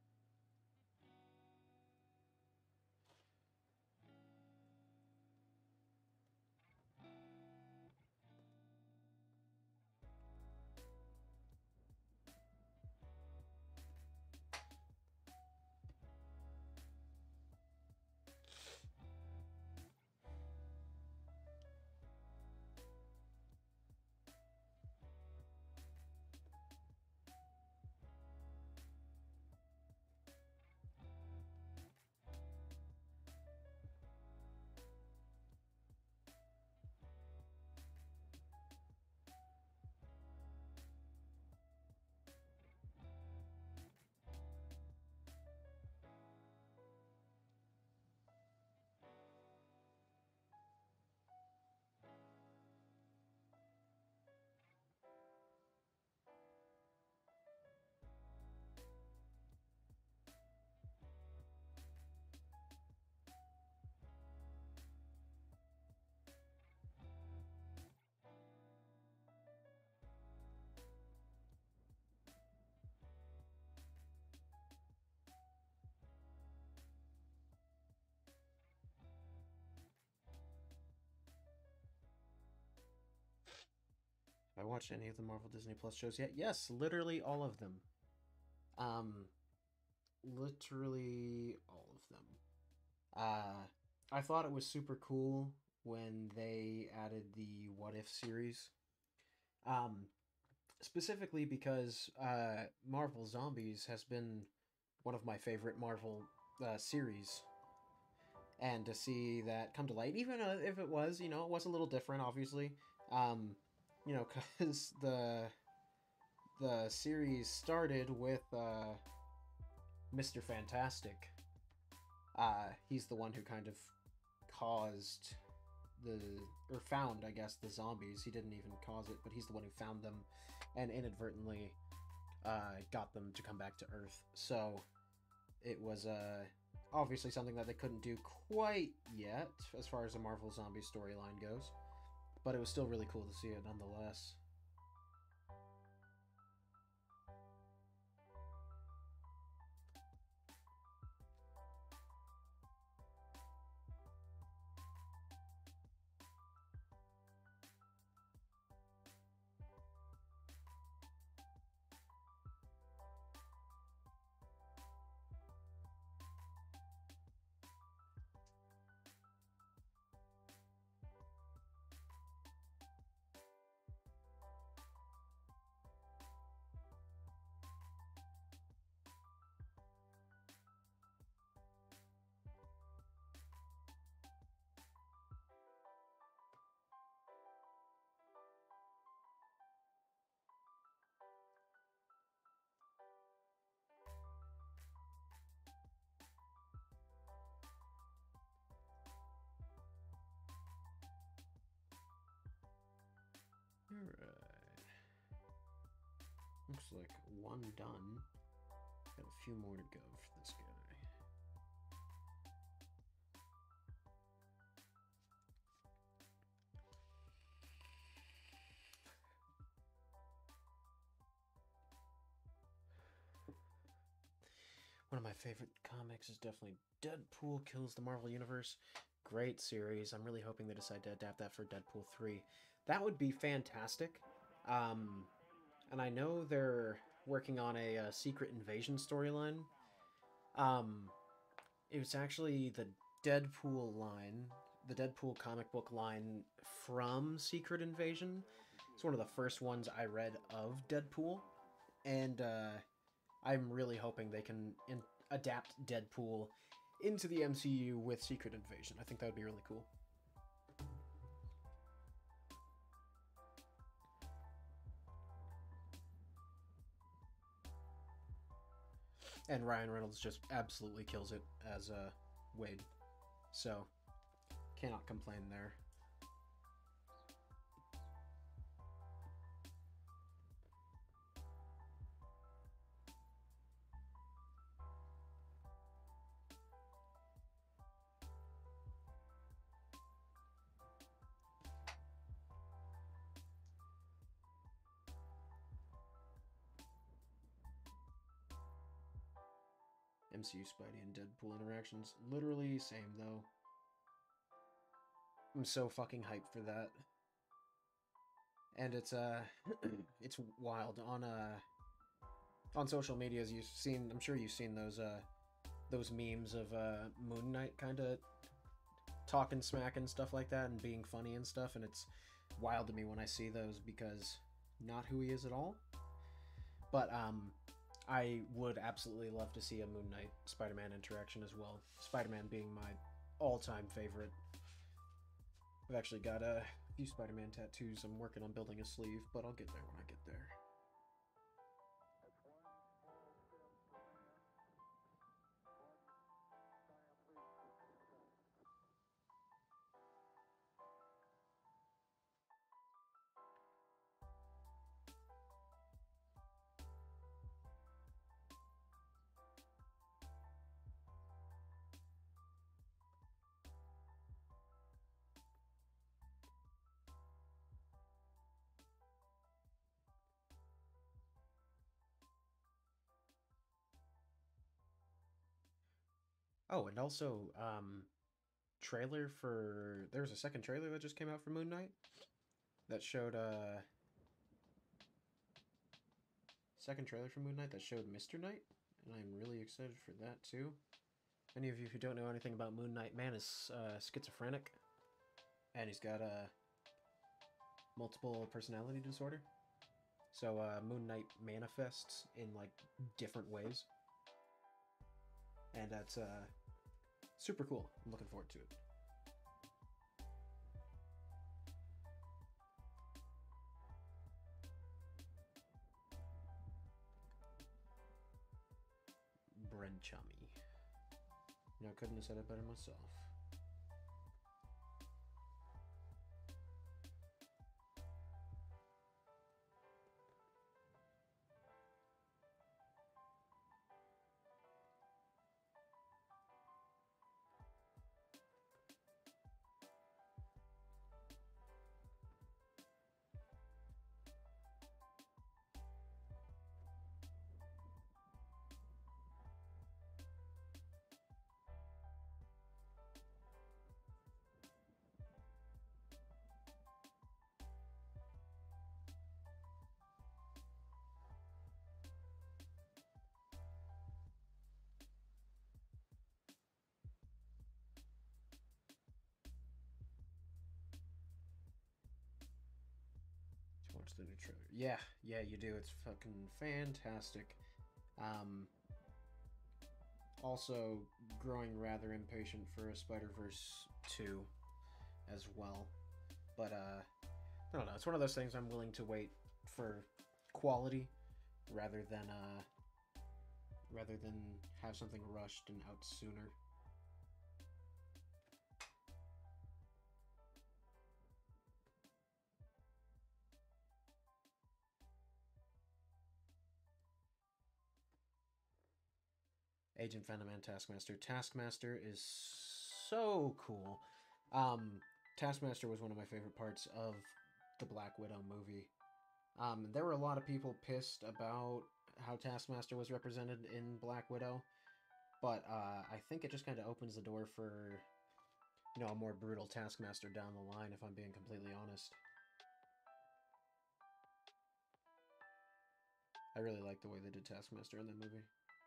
Have I watched any of the Marvel Disney Plus shows yet? Yes, literally all of them. Um, literally all of them. Uh, I thought it was super cool when they added the What If series. Um, specifically because uh, Marvel Zombies has been one of my favorite Marvel uh, series. And to see that come to light, even uh, if it was, you know, it was a little different, obviously. Um, you know, because the the series started with uh, Mister Fantastic. Uh, he's the one who kind of caused the or found, I guess, the zombies. He didn't even cause it, but he's the one who found them and inadvertently uh, got them to come back to Earth. So it was uh, obviously something that they couldn't do quite yet as far as the Marvel Zombie storyline goes, but it was still really cool to see it nonetheless. Alright. Looks like one done. Got a few more to go for this guy. One of my favorite comics is definitely Deadpool Kills the Marvel Universe. Great series. I'm really hoping they decide to adapt that for Deadpool three. That would be fantastic. Um, and I know they're working on a, a Secret Invasion storyline. Um, it was actually the Deadpool line, the Deadpool comic book line from Secret Invasion. It's one of the first ones I read of Deadpool, and uh, I'm really hoping they can in- adapt Deadpool into the M C U with Secret Invasion. I think that would be really cool. And Ryan Reynolds just absolutely kills it as uh, Wade. So, cannot complain there. M C U Spidey and Deadpool interactions. Literally same, though. I'm so fucking hyped for that. And it's, uh, it's wild. On, uh, on social media, as you've seen, I'm sure you've seen those, uh, those memes of, uh, Moon Knight kind of talking smack and stuff like that and being funny and stuff, and it's wild to me when I see those because not who he is at all. But, um, I would absolutely love to see a Moon Knight Spider-Man interaction as well. Spider-Man being my all-time favorite. I've actually got a few Spider-Man tattoos. I'm working on building a sleeve, but I'll get there when I get there. Oh, and also, um, trailer for... There was a second trailer that just came out for Moon Knight that showed, uh... Second trailer for Moon Knight that showed Mister Knight, and I'm really excited for that, too. Any of you who don't know anything about Moon Knight, man is uh, schizophrenic, and he's got a uh, multiple personality disorder. So uh, Moon Knight manifests in like different ways, and that's uh, super cool. I'm looking forward to it. Bren Chummy. You know, I couldn't have said it better myself. Watch the new trailer. Yeah, yeah, you do. It's fucking fantastic. Um, also, growing rather impatient for a Spider-Verse two as well. But, uh, I don't know. It's one of those things I'm willing to wait for quality rather than, uh, rather than have something rushed and out sooner. Agent Venom and Taskmaster. Taskmaster is so cool. Um, Taskmaster was one of my favorite parts of the Black Widow movie. Um, there were a lot of people pissed about how Taskmaster was represented in Black Widow, But uh, I think it just kind of opens the door for, you know, a more brutal Taskmaster down the line, if I'm being completely honest. I really like the way they did Taskmaster in that movie.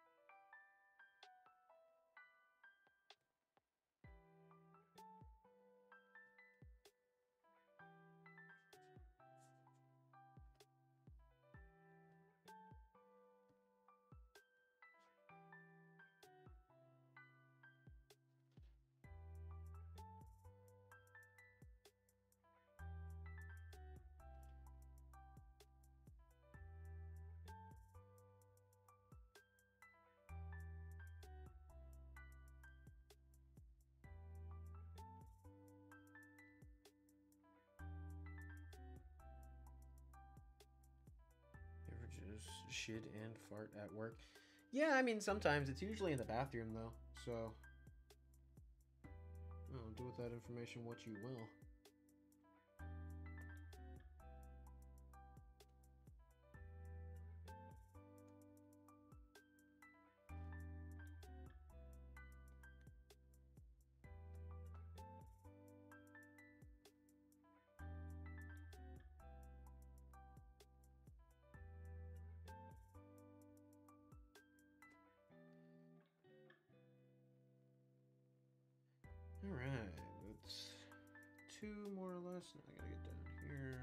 Just shit and fart at work. Yeah, I mean, sometimes. It's usually in the bathroom, though. So, oh, do with that information what you will. Alright, that's two more or less. Now I gotta get down here.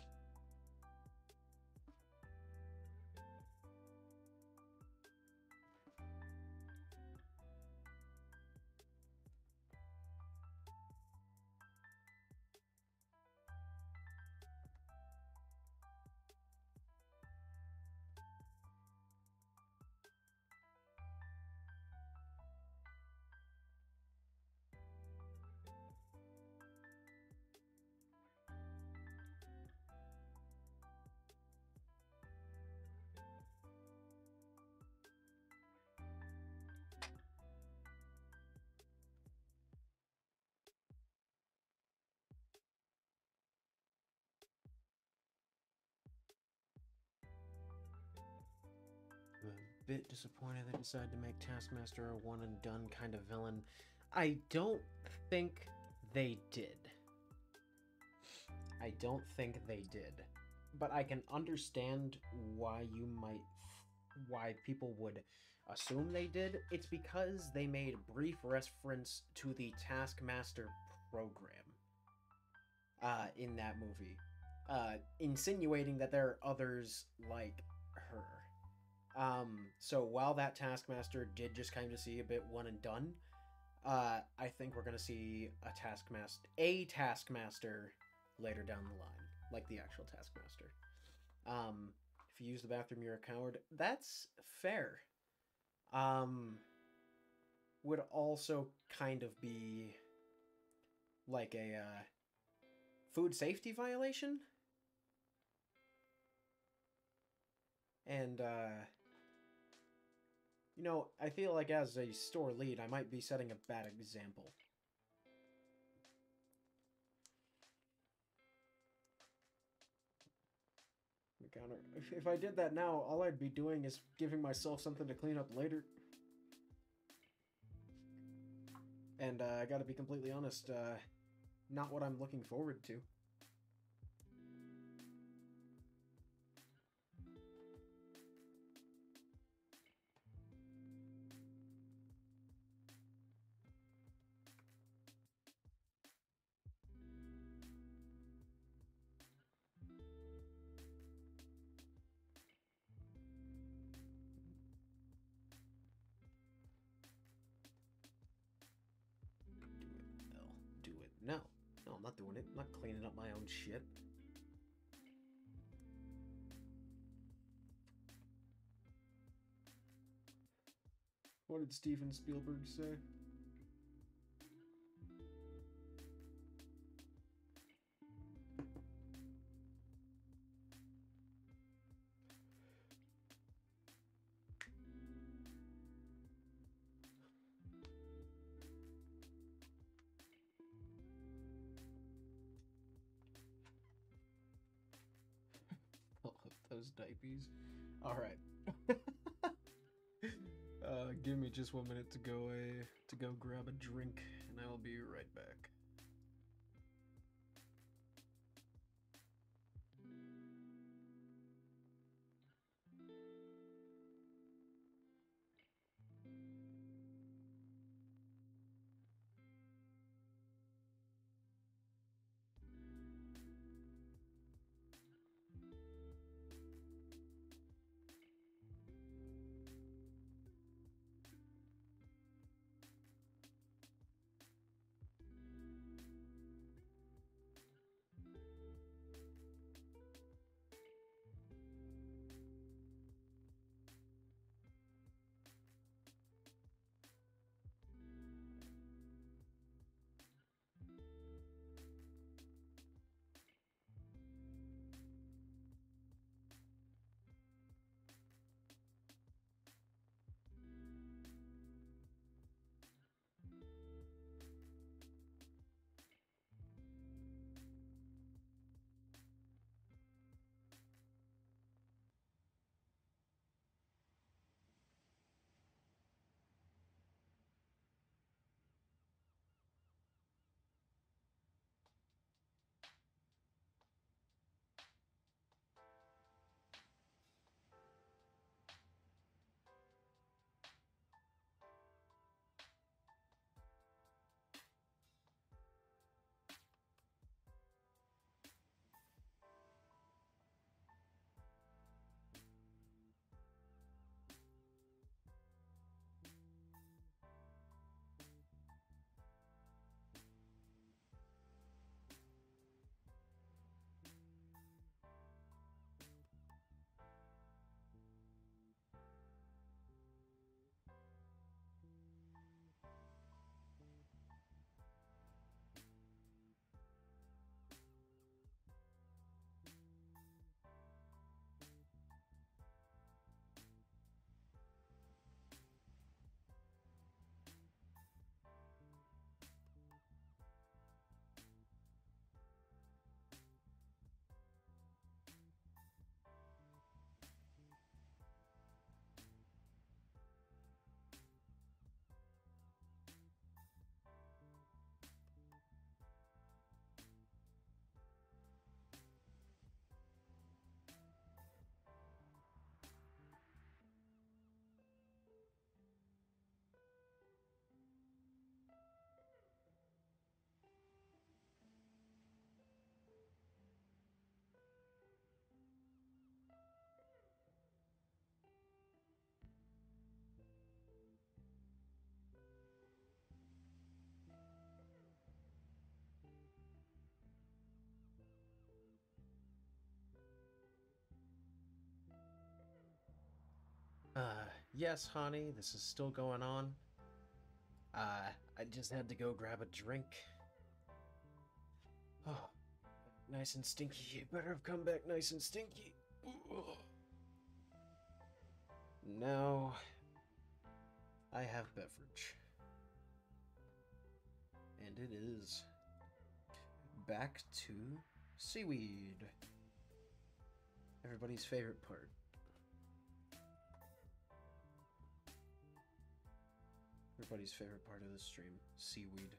A bit disappointed they decided to make Taskmaster a one and done kind of villain. I don't think they did. I don't think they did. But I can understand why you might, why people would assume they did. It's because they made brief reference to the Taskmaster program uh, in that movie, uh, insinuating that there are others like her. Um, so while that Taskmaster did just kind of see a bit one and done, uh, I think we're gonna see a Taskmaster, a Taskmaster later down the line, like the actual Taskmaster. Um, if you use the bathroom, you're a coward. That's fair. Um, would also kind of be like a uh, food safety violation, and uh. You know, I feel like as a store lead, I might be setting a bad example. Counter. If, if I did that now, all I'd be doing is giving myself something to clean up later. And uh, I gotta be completely honest, uh, not what I'm looking forward to. No. No, I'm not doing it. I'm not cleaning up my own shit. What did Steven Spielberg say? Those diapers. Alright. uh, give me just one minute to go uh, to go grab a drink, and I will be right back. Uh, yes, honey, this is still going on. Uh, I just had to go grab a drink. Oh, nice and stinky. You better have come back nice and stinky. Ugh. Now, I have beverage. And it is back to seaweed. Everybody's favorite part. Everybody's favorite part of the stream, seaweed.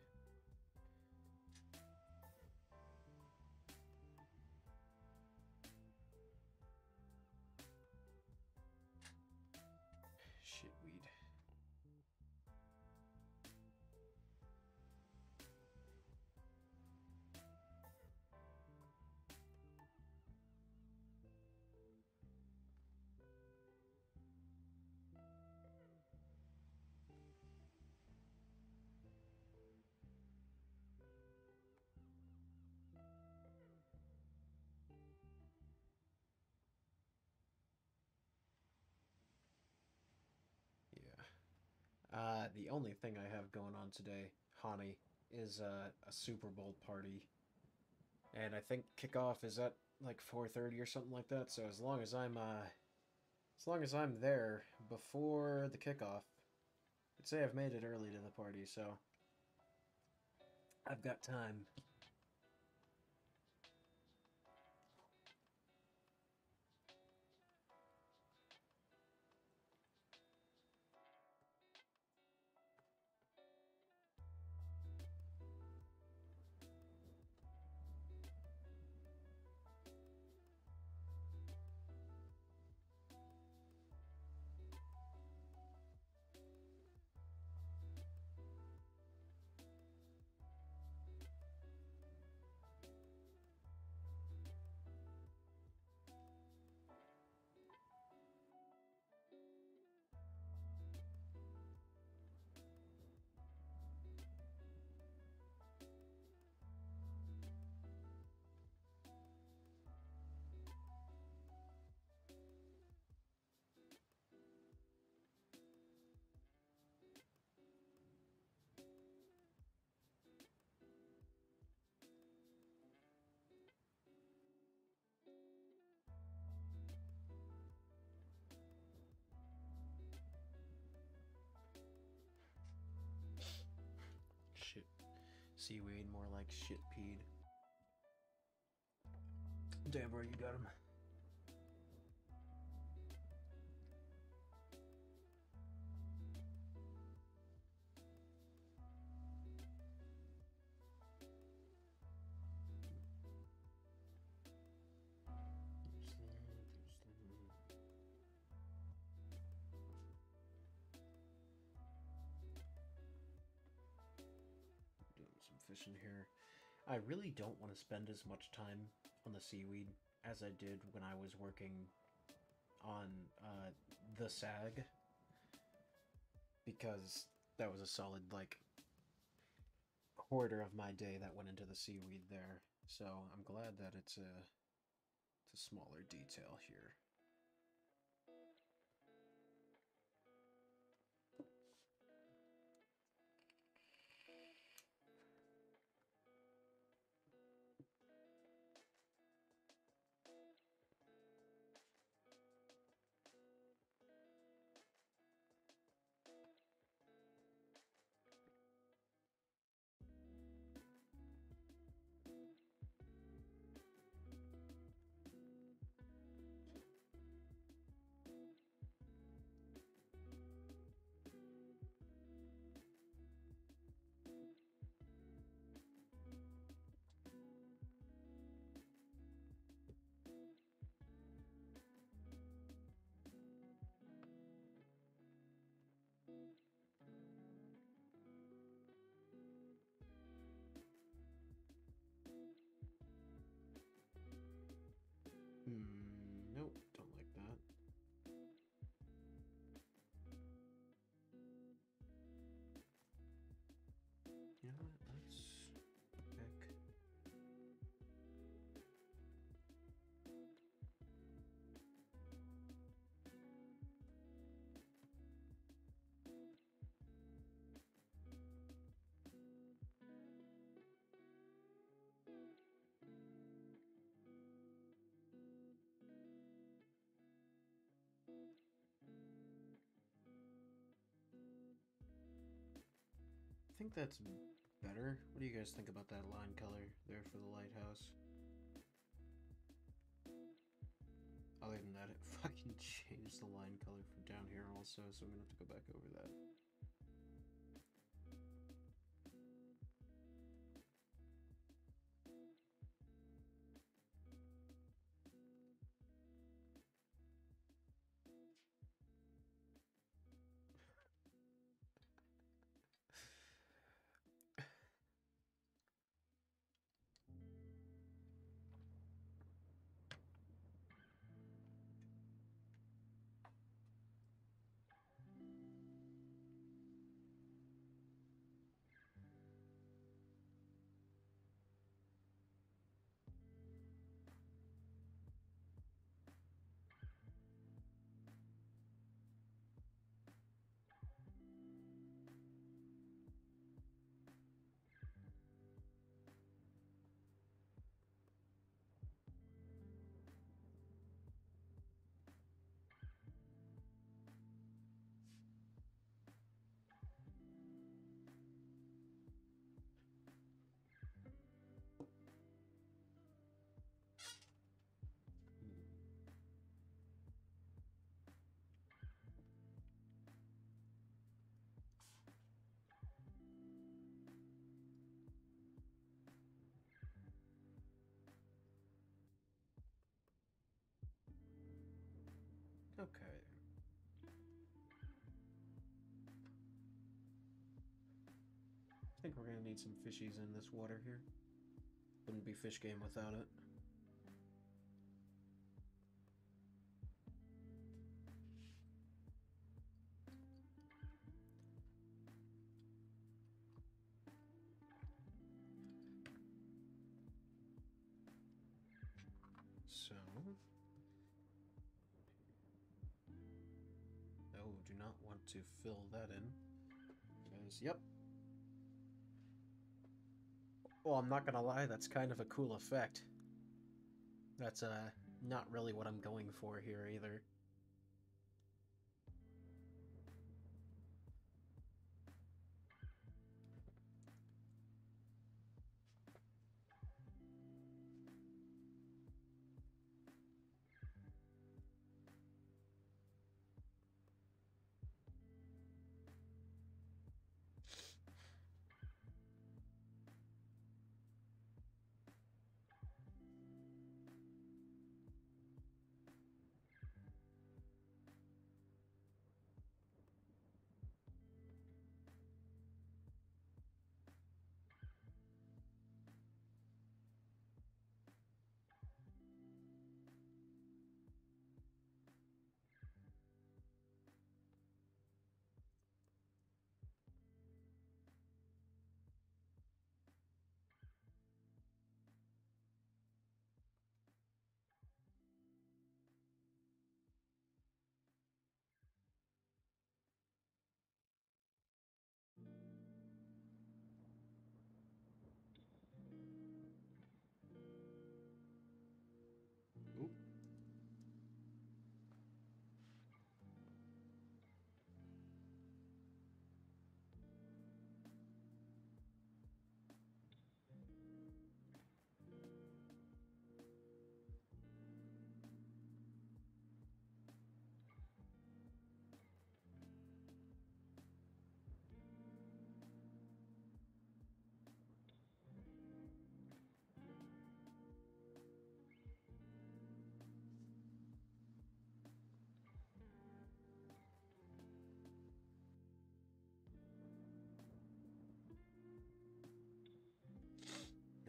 Shitweed. Uh, the only thing I have going on today, Hani, is uh, a Super Bowl party. And I think kickoff is at like four thirty or something like that, so as long as I'm, uh, as long as I'm there before the kickoff, I'd say I've made it early to the party, so I've got time. seaweed, more like shit peed. Damn, where you got him? Fishing here. I really don't want to spend as much time on the seaweed as I did when I was working on uh, the S A G, because that was a solid like quarter of my day that went into the seaweed there. So I'm glad that it's a, it's a smaller detail here. Hmm, nope, don't like that. You know what, let's pick. I think that's better. What do you guys think about that line color there for the lighthouse? Other than that, it fucking changed the line color from down here also, so I'm gonna have to go back over that. Okay. I think we're gonna need some fishies in this water here. Wouldn't be fish game without it. So... Oh, do not want to fill that in. Because, yep. Well, I'm not gonna lie, that's kind of a cool effect. That's, uh, not really what I'm going for here, either.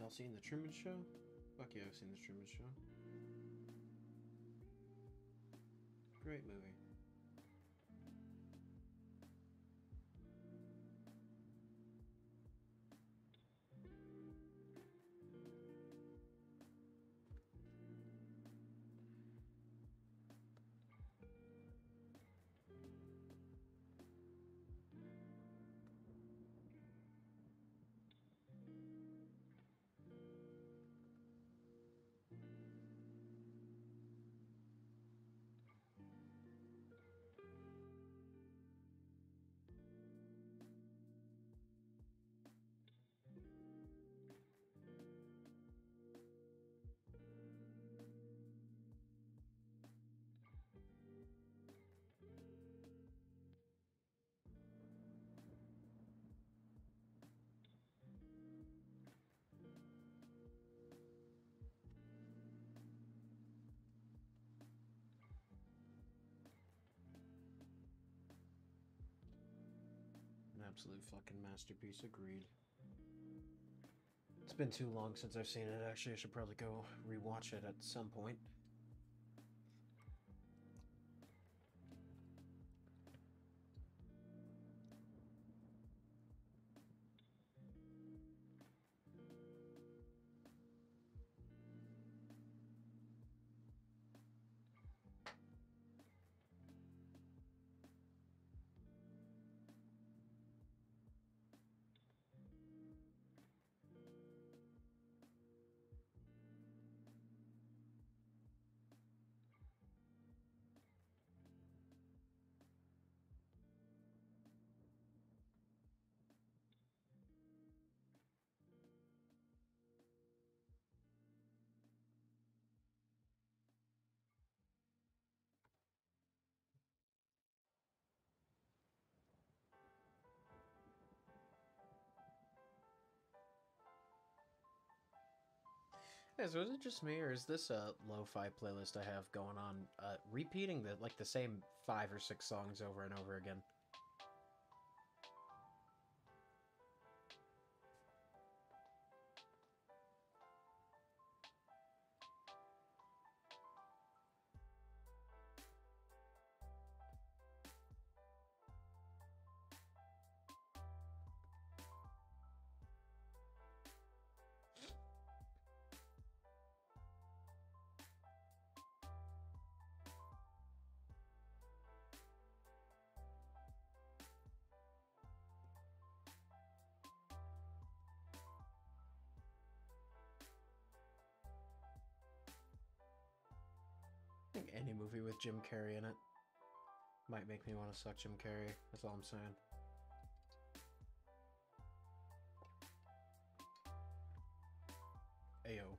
y'all seen The Truman Show? Fuck yeah, I've seen The Truman Show. Great movie. An absolute fucking masterpiece, agreed. It's been too long since I've seen it, actually. I should probably go rewatch it at some point. Yeah, so is it just me, or is this a lo-fi playlist I have going on, uh, repeating the like the same five or six songs over and over again? I think any movie with Jim Carrey in it might make me want to suck Jim Carrey. That's all I'm saying. Ayo.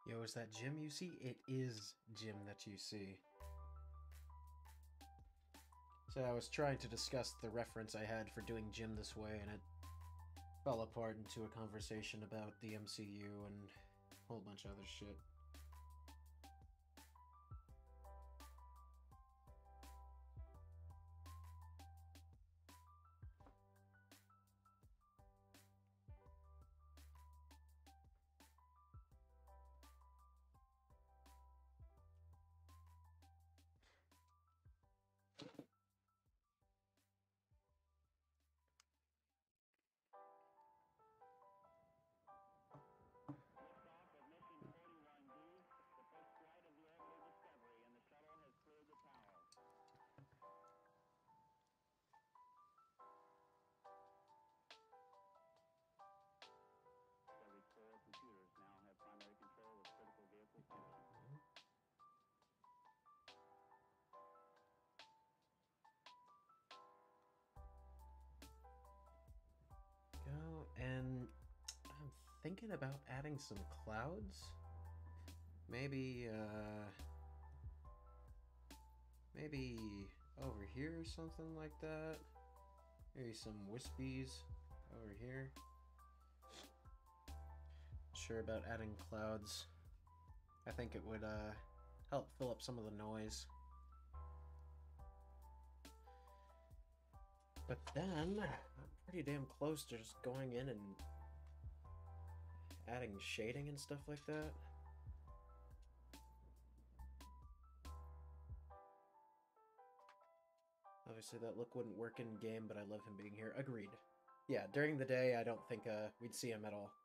Yo, is that Jim you see? It is Jim that you see. So I was trying to discuss the reference I had for doing Jim this way, and it fell apart into a conversation about the M C U and a whole bunch of other shit. Go, and I'm thinking about adding some clouds. Maybe, uh... maybe over here or something like that. Maybe some wispies over here. Sure about adding clouds. I think it would uh, help fill up some of the noise. But then, I'm pretty damn close to just going in and adding shading and stuff like that. Obviously that look wouldn't work in game, but I love him being here. Agreed. Yeah, during the day, I don't think uh, we'd see him at all.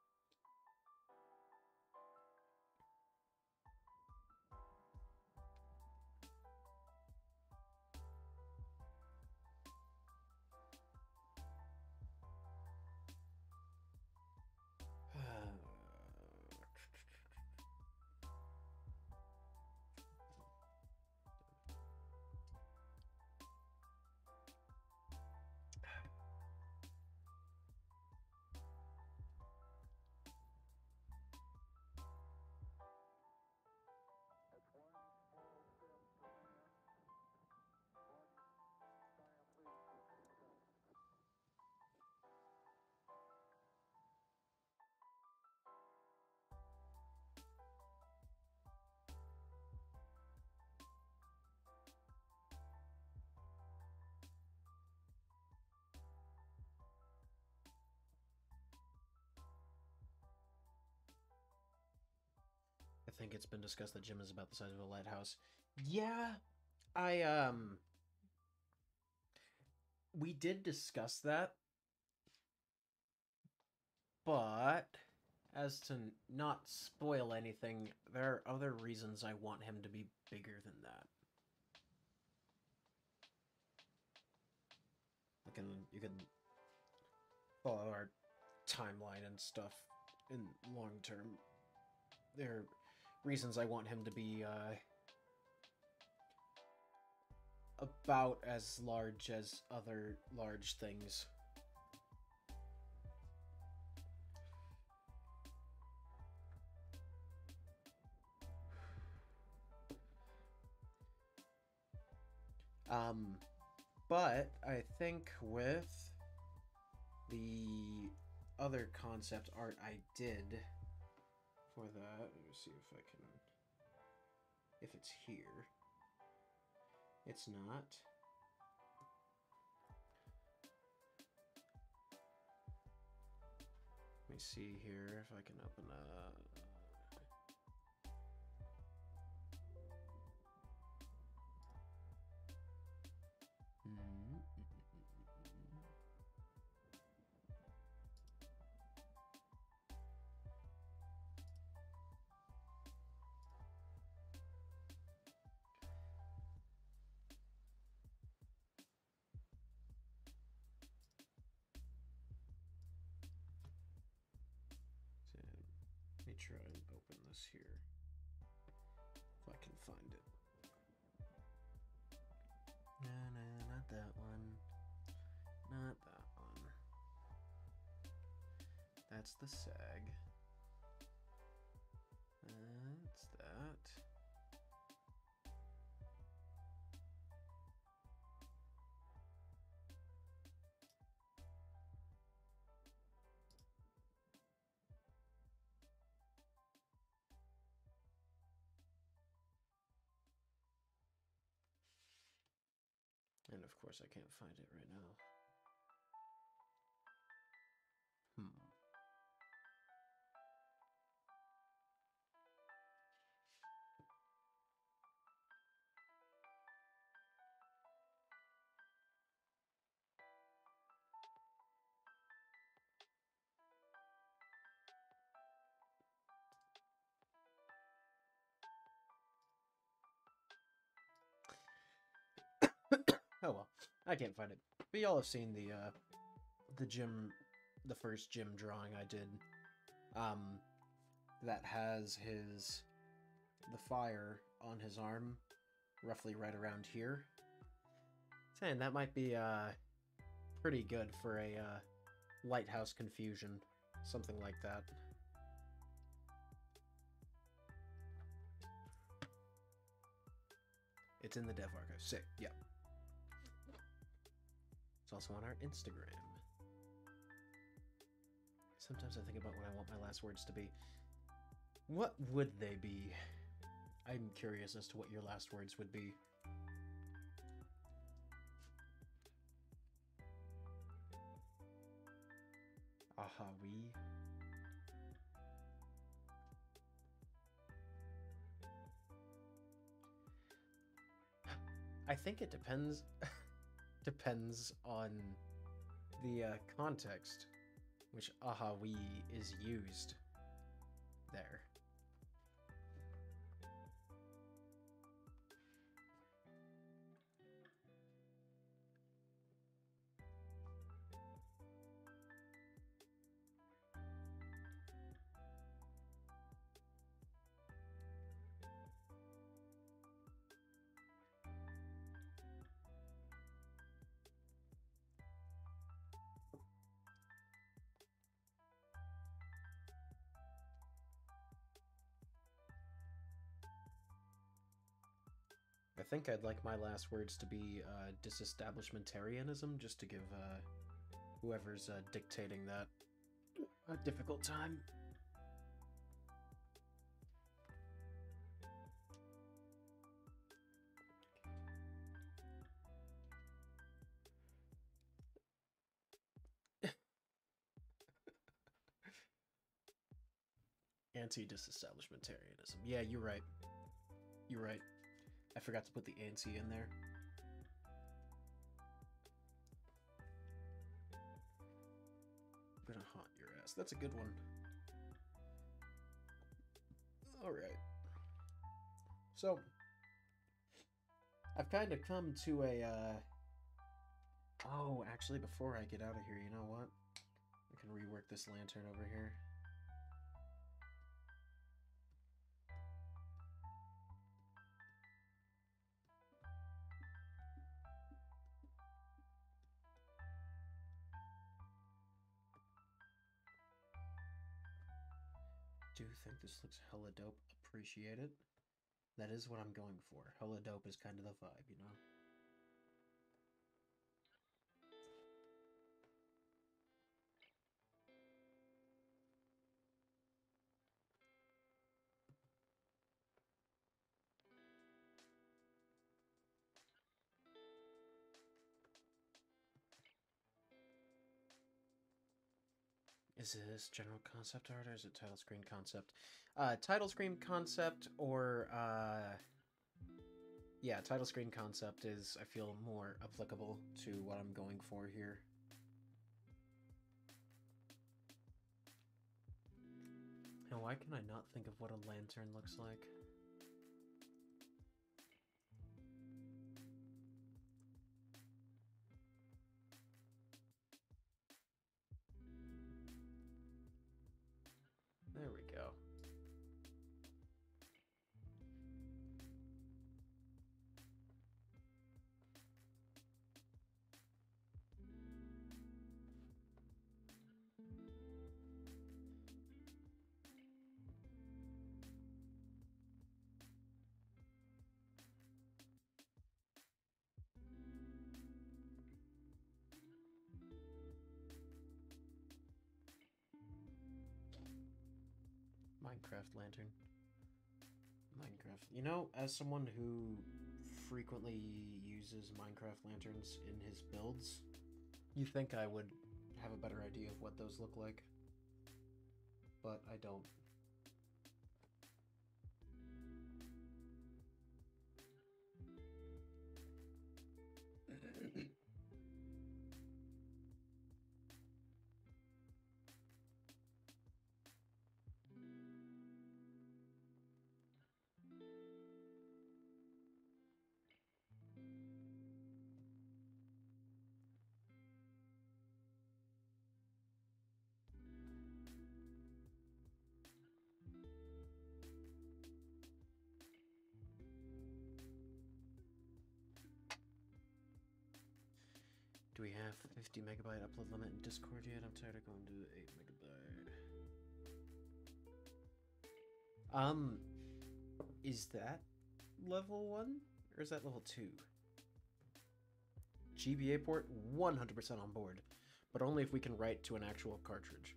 I think it's been discussed that Jim is about the size of a lighthouse. Yeah, I, um... we did discuss that. But, as to not spoil anything, there are other reasons I want him to be bigger than that. You can, you can follow our timeline and stuff in long term. There are reasons I want him to be uh, about as large as other large things. Um, but I think with the other concept art I did for that, let me see if I can, if it's here. It's not. Let me see here if I can open up. Let me try and open this here. If I can find it. No, no, not that one. Not that one. That's the sag. Uh, of course I can't find it right now. Hmm. Oh well, I can't find it. But y'all have seen the uh, the gym, the first gym drawing I did. Um, that has his the fire on his arm, roughly right around here. Saying that might be uh pretty good for a uh, lighthouse confusion, something like that. It's in the dev archive. Sick. Yeah. It's also on our Instagram. Sometimes I think about what I want my last words to be. What would they be? I'm curious as to what your last words would be. Aha, we. I think it depends. Depends on the uh, context which aha we is used there. I think I'd like my last words to be uh, disestablishmentarianism, just to give uh, whoever's uh, dictating that a difficult time. Anti-disestablishmentarianism. Yeah, you're right. You're right. I forgot to put the anti in there. I'm gonna haunt your ass. That's a good one. Alright. So, I've kind of come to a, uh... Oh, actually, before I get out of here, you know what? I can rework this lantern over here. Do think this looks hella dope. Appreciate it. That is what I'm going for. Hella dope is kind of the vibe, you know? Is this general concept art or is it title screen concept? Uh, title screen concept or, uh... yeah, title screen concept is, I feel, more applicable to what I'm going for here. Now, why can I not think of what a lantern looks like? There we go. Minecraft lantern. Minecraft. You know, as someone who frequently uses Minecraft lanterns in his builds, you think I would have a better idea of what those look like, but I don't. Do we have fifty megabyte upload limit in Discord yet? I'm tired of going to eight megabyte. Um, is that level one or is that level two? G B A port, one hundred percent on board, but only if we can write to an actual cartridge.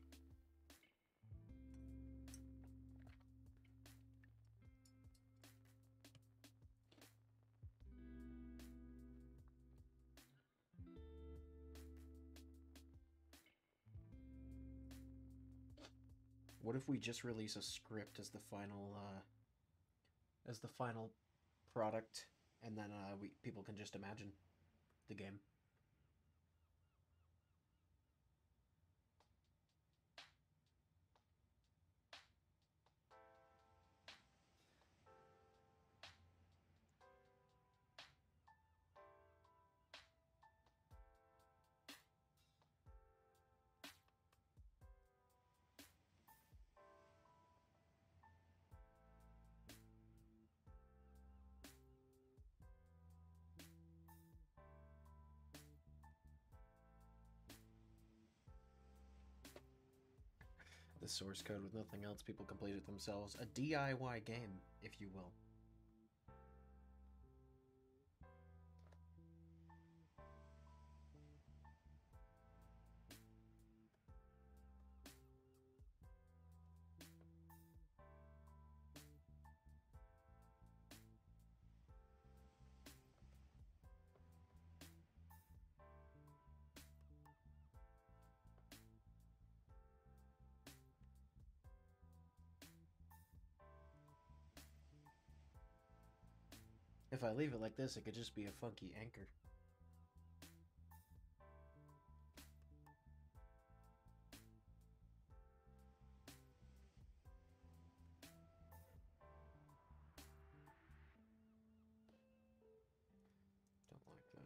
What if we just release a script as the final, uh, as the final product, and then uh, we people can just imagine the game? The source code with nothing else, people complete it themselves. A D I Y game, if you will. If I leave it like this, it could just be a funky anchor. Don't like that.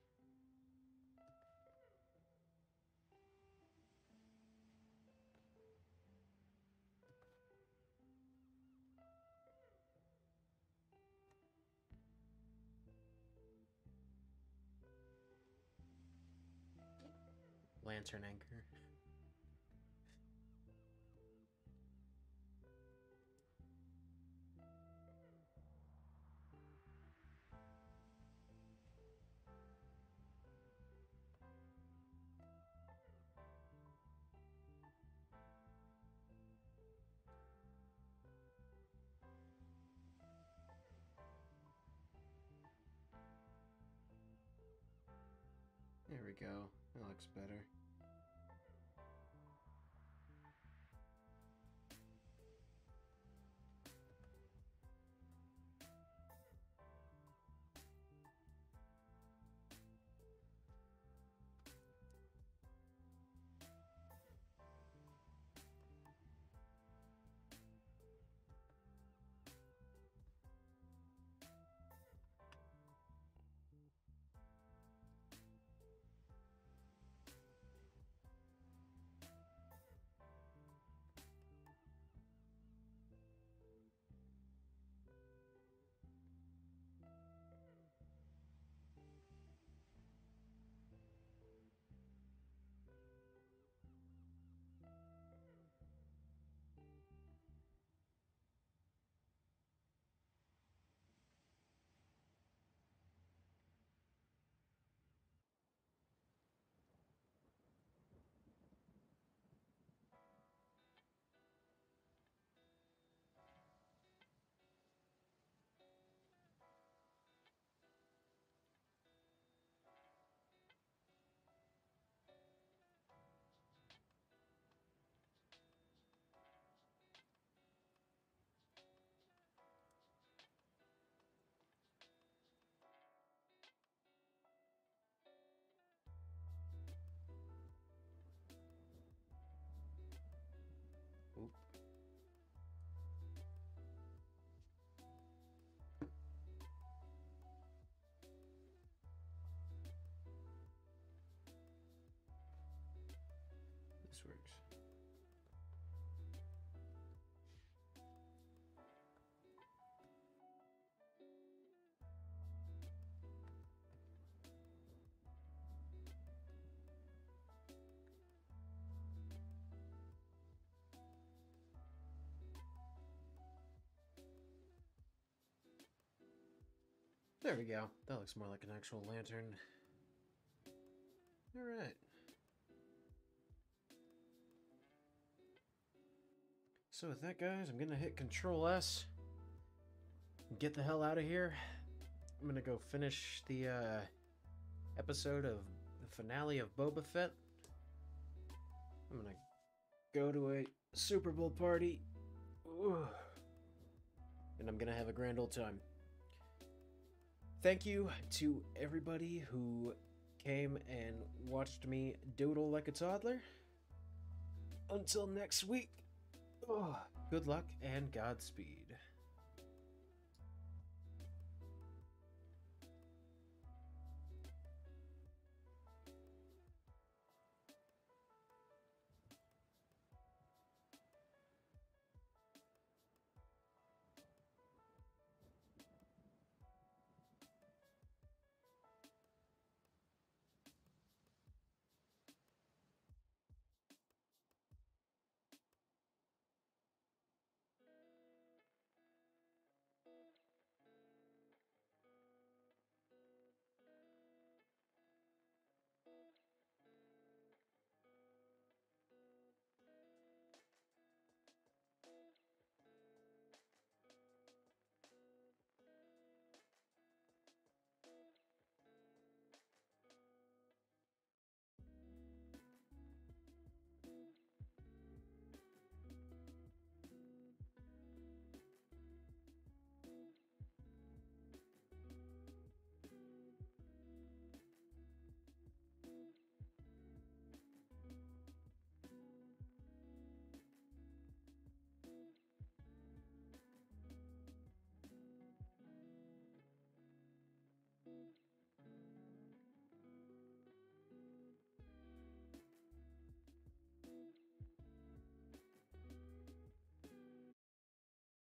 Lantern anchor. There we go. That looks better. There we go. That looks more like an actual lantern. Alright. So with that, guys, I'm gonna hit Control S. Get the hell out of here. I'm gonna go finish the uh, episode of the finale of Boba Fett. I'm gonna go to a Super Bowl party. Ooh. And I'm gonna have a grand old time. Thank you to everybody who came and watched me doodle like a toddler. Until next week, oh, good luck and Godspeed.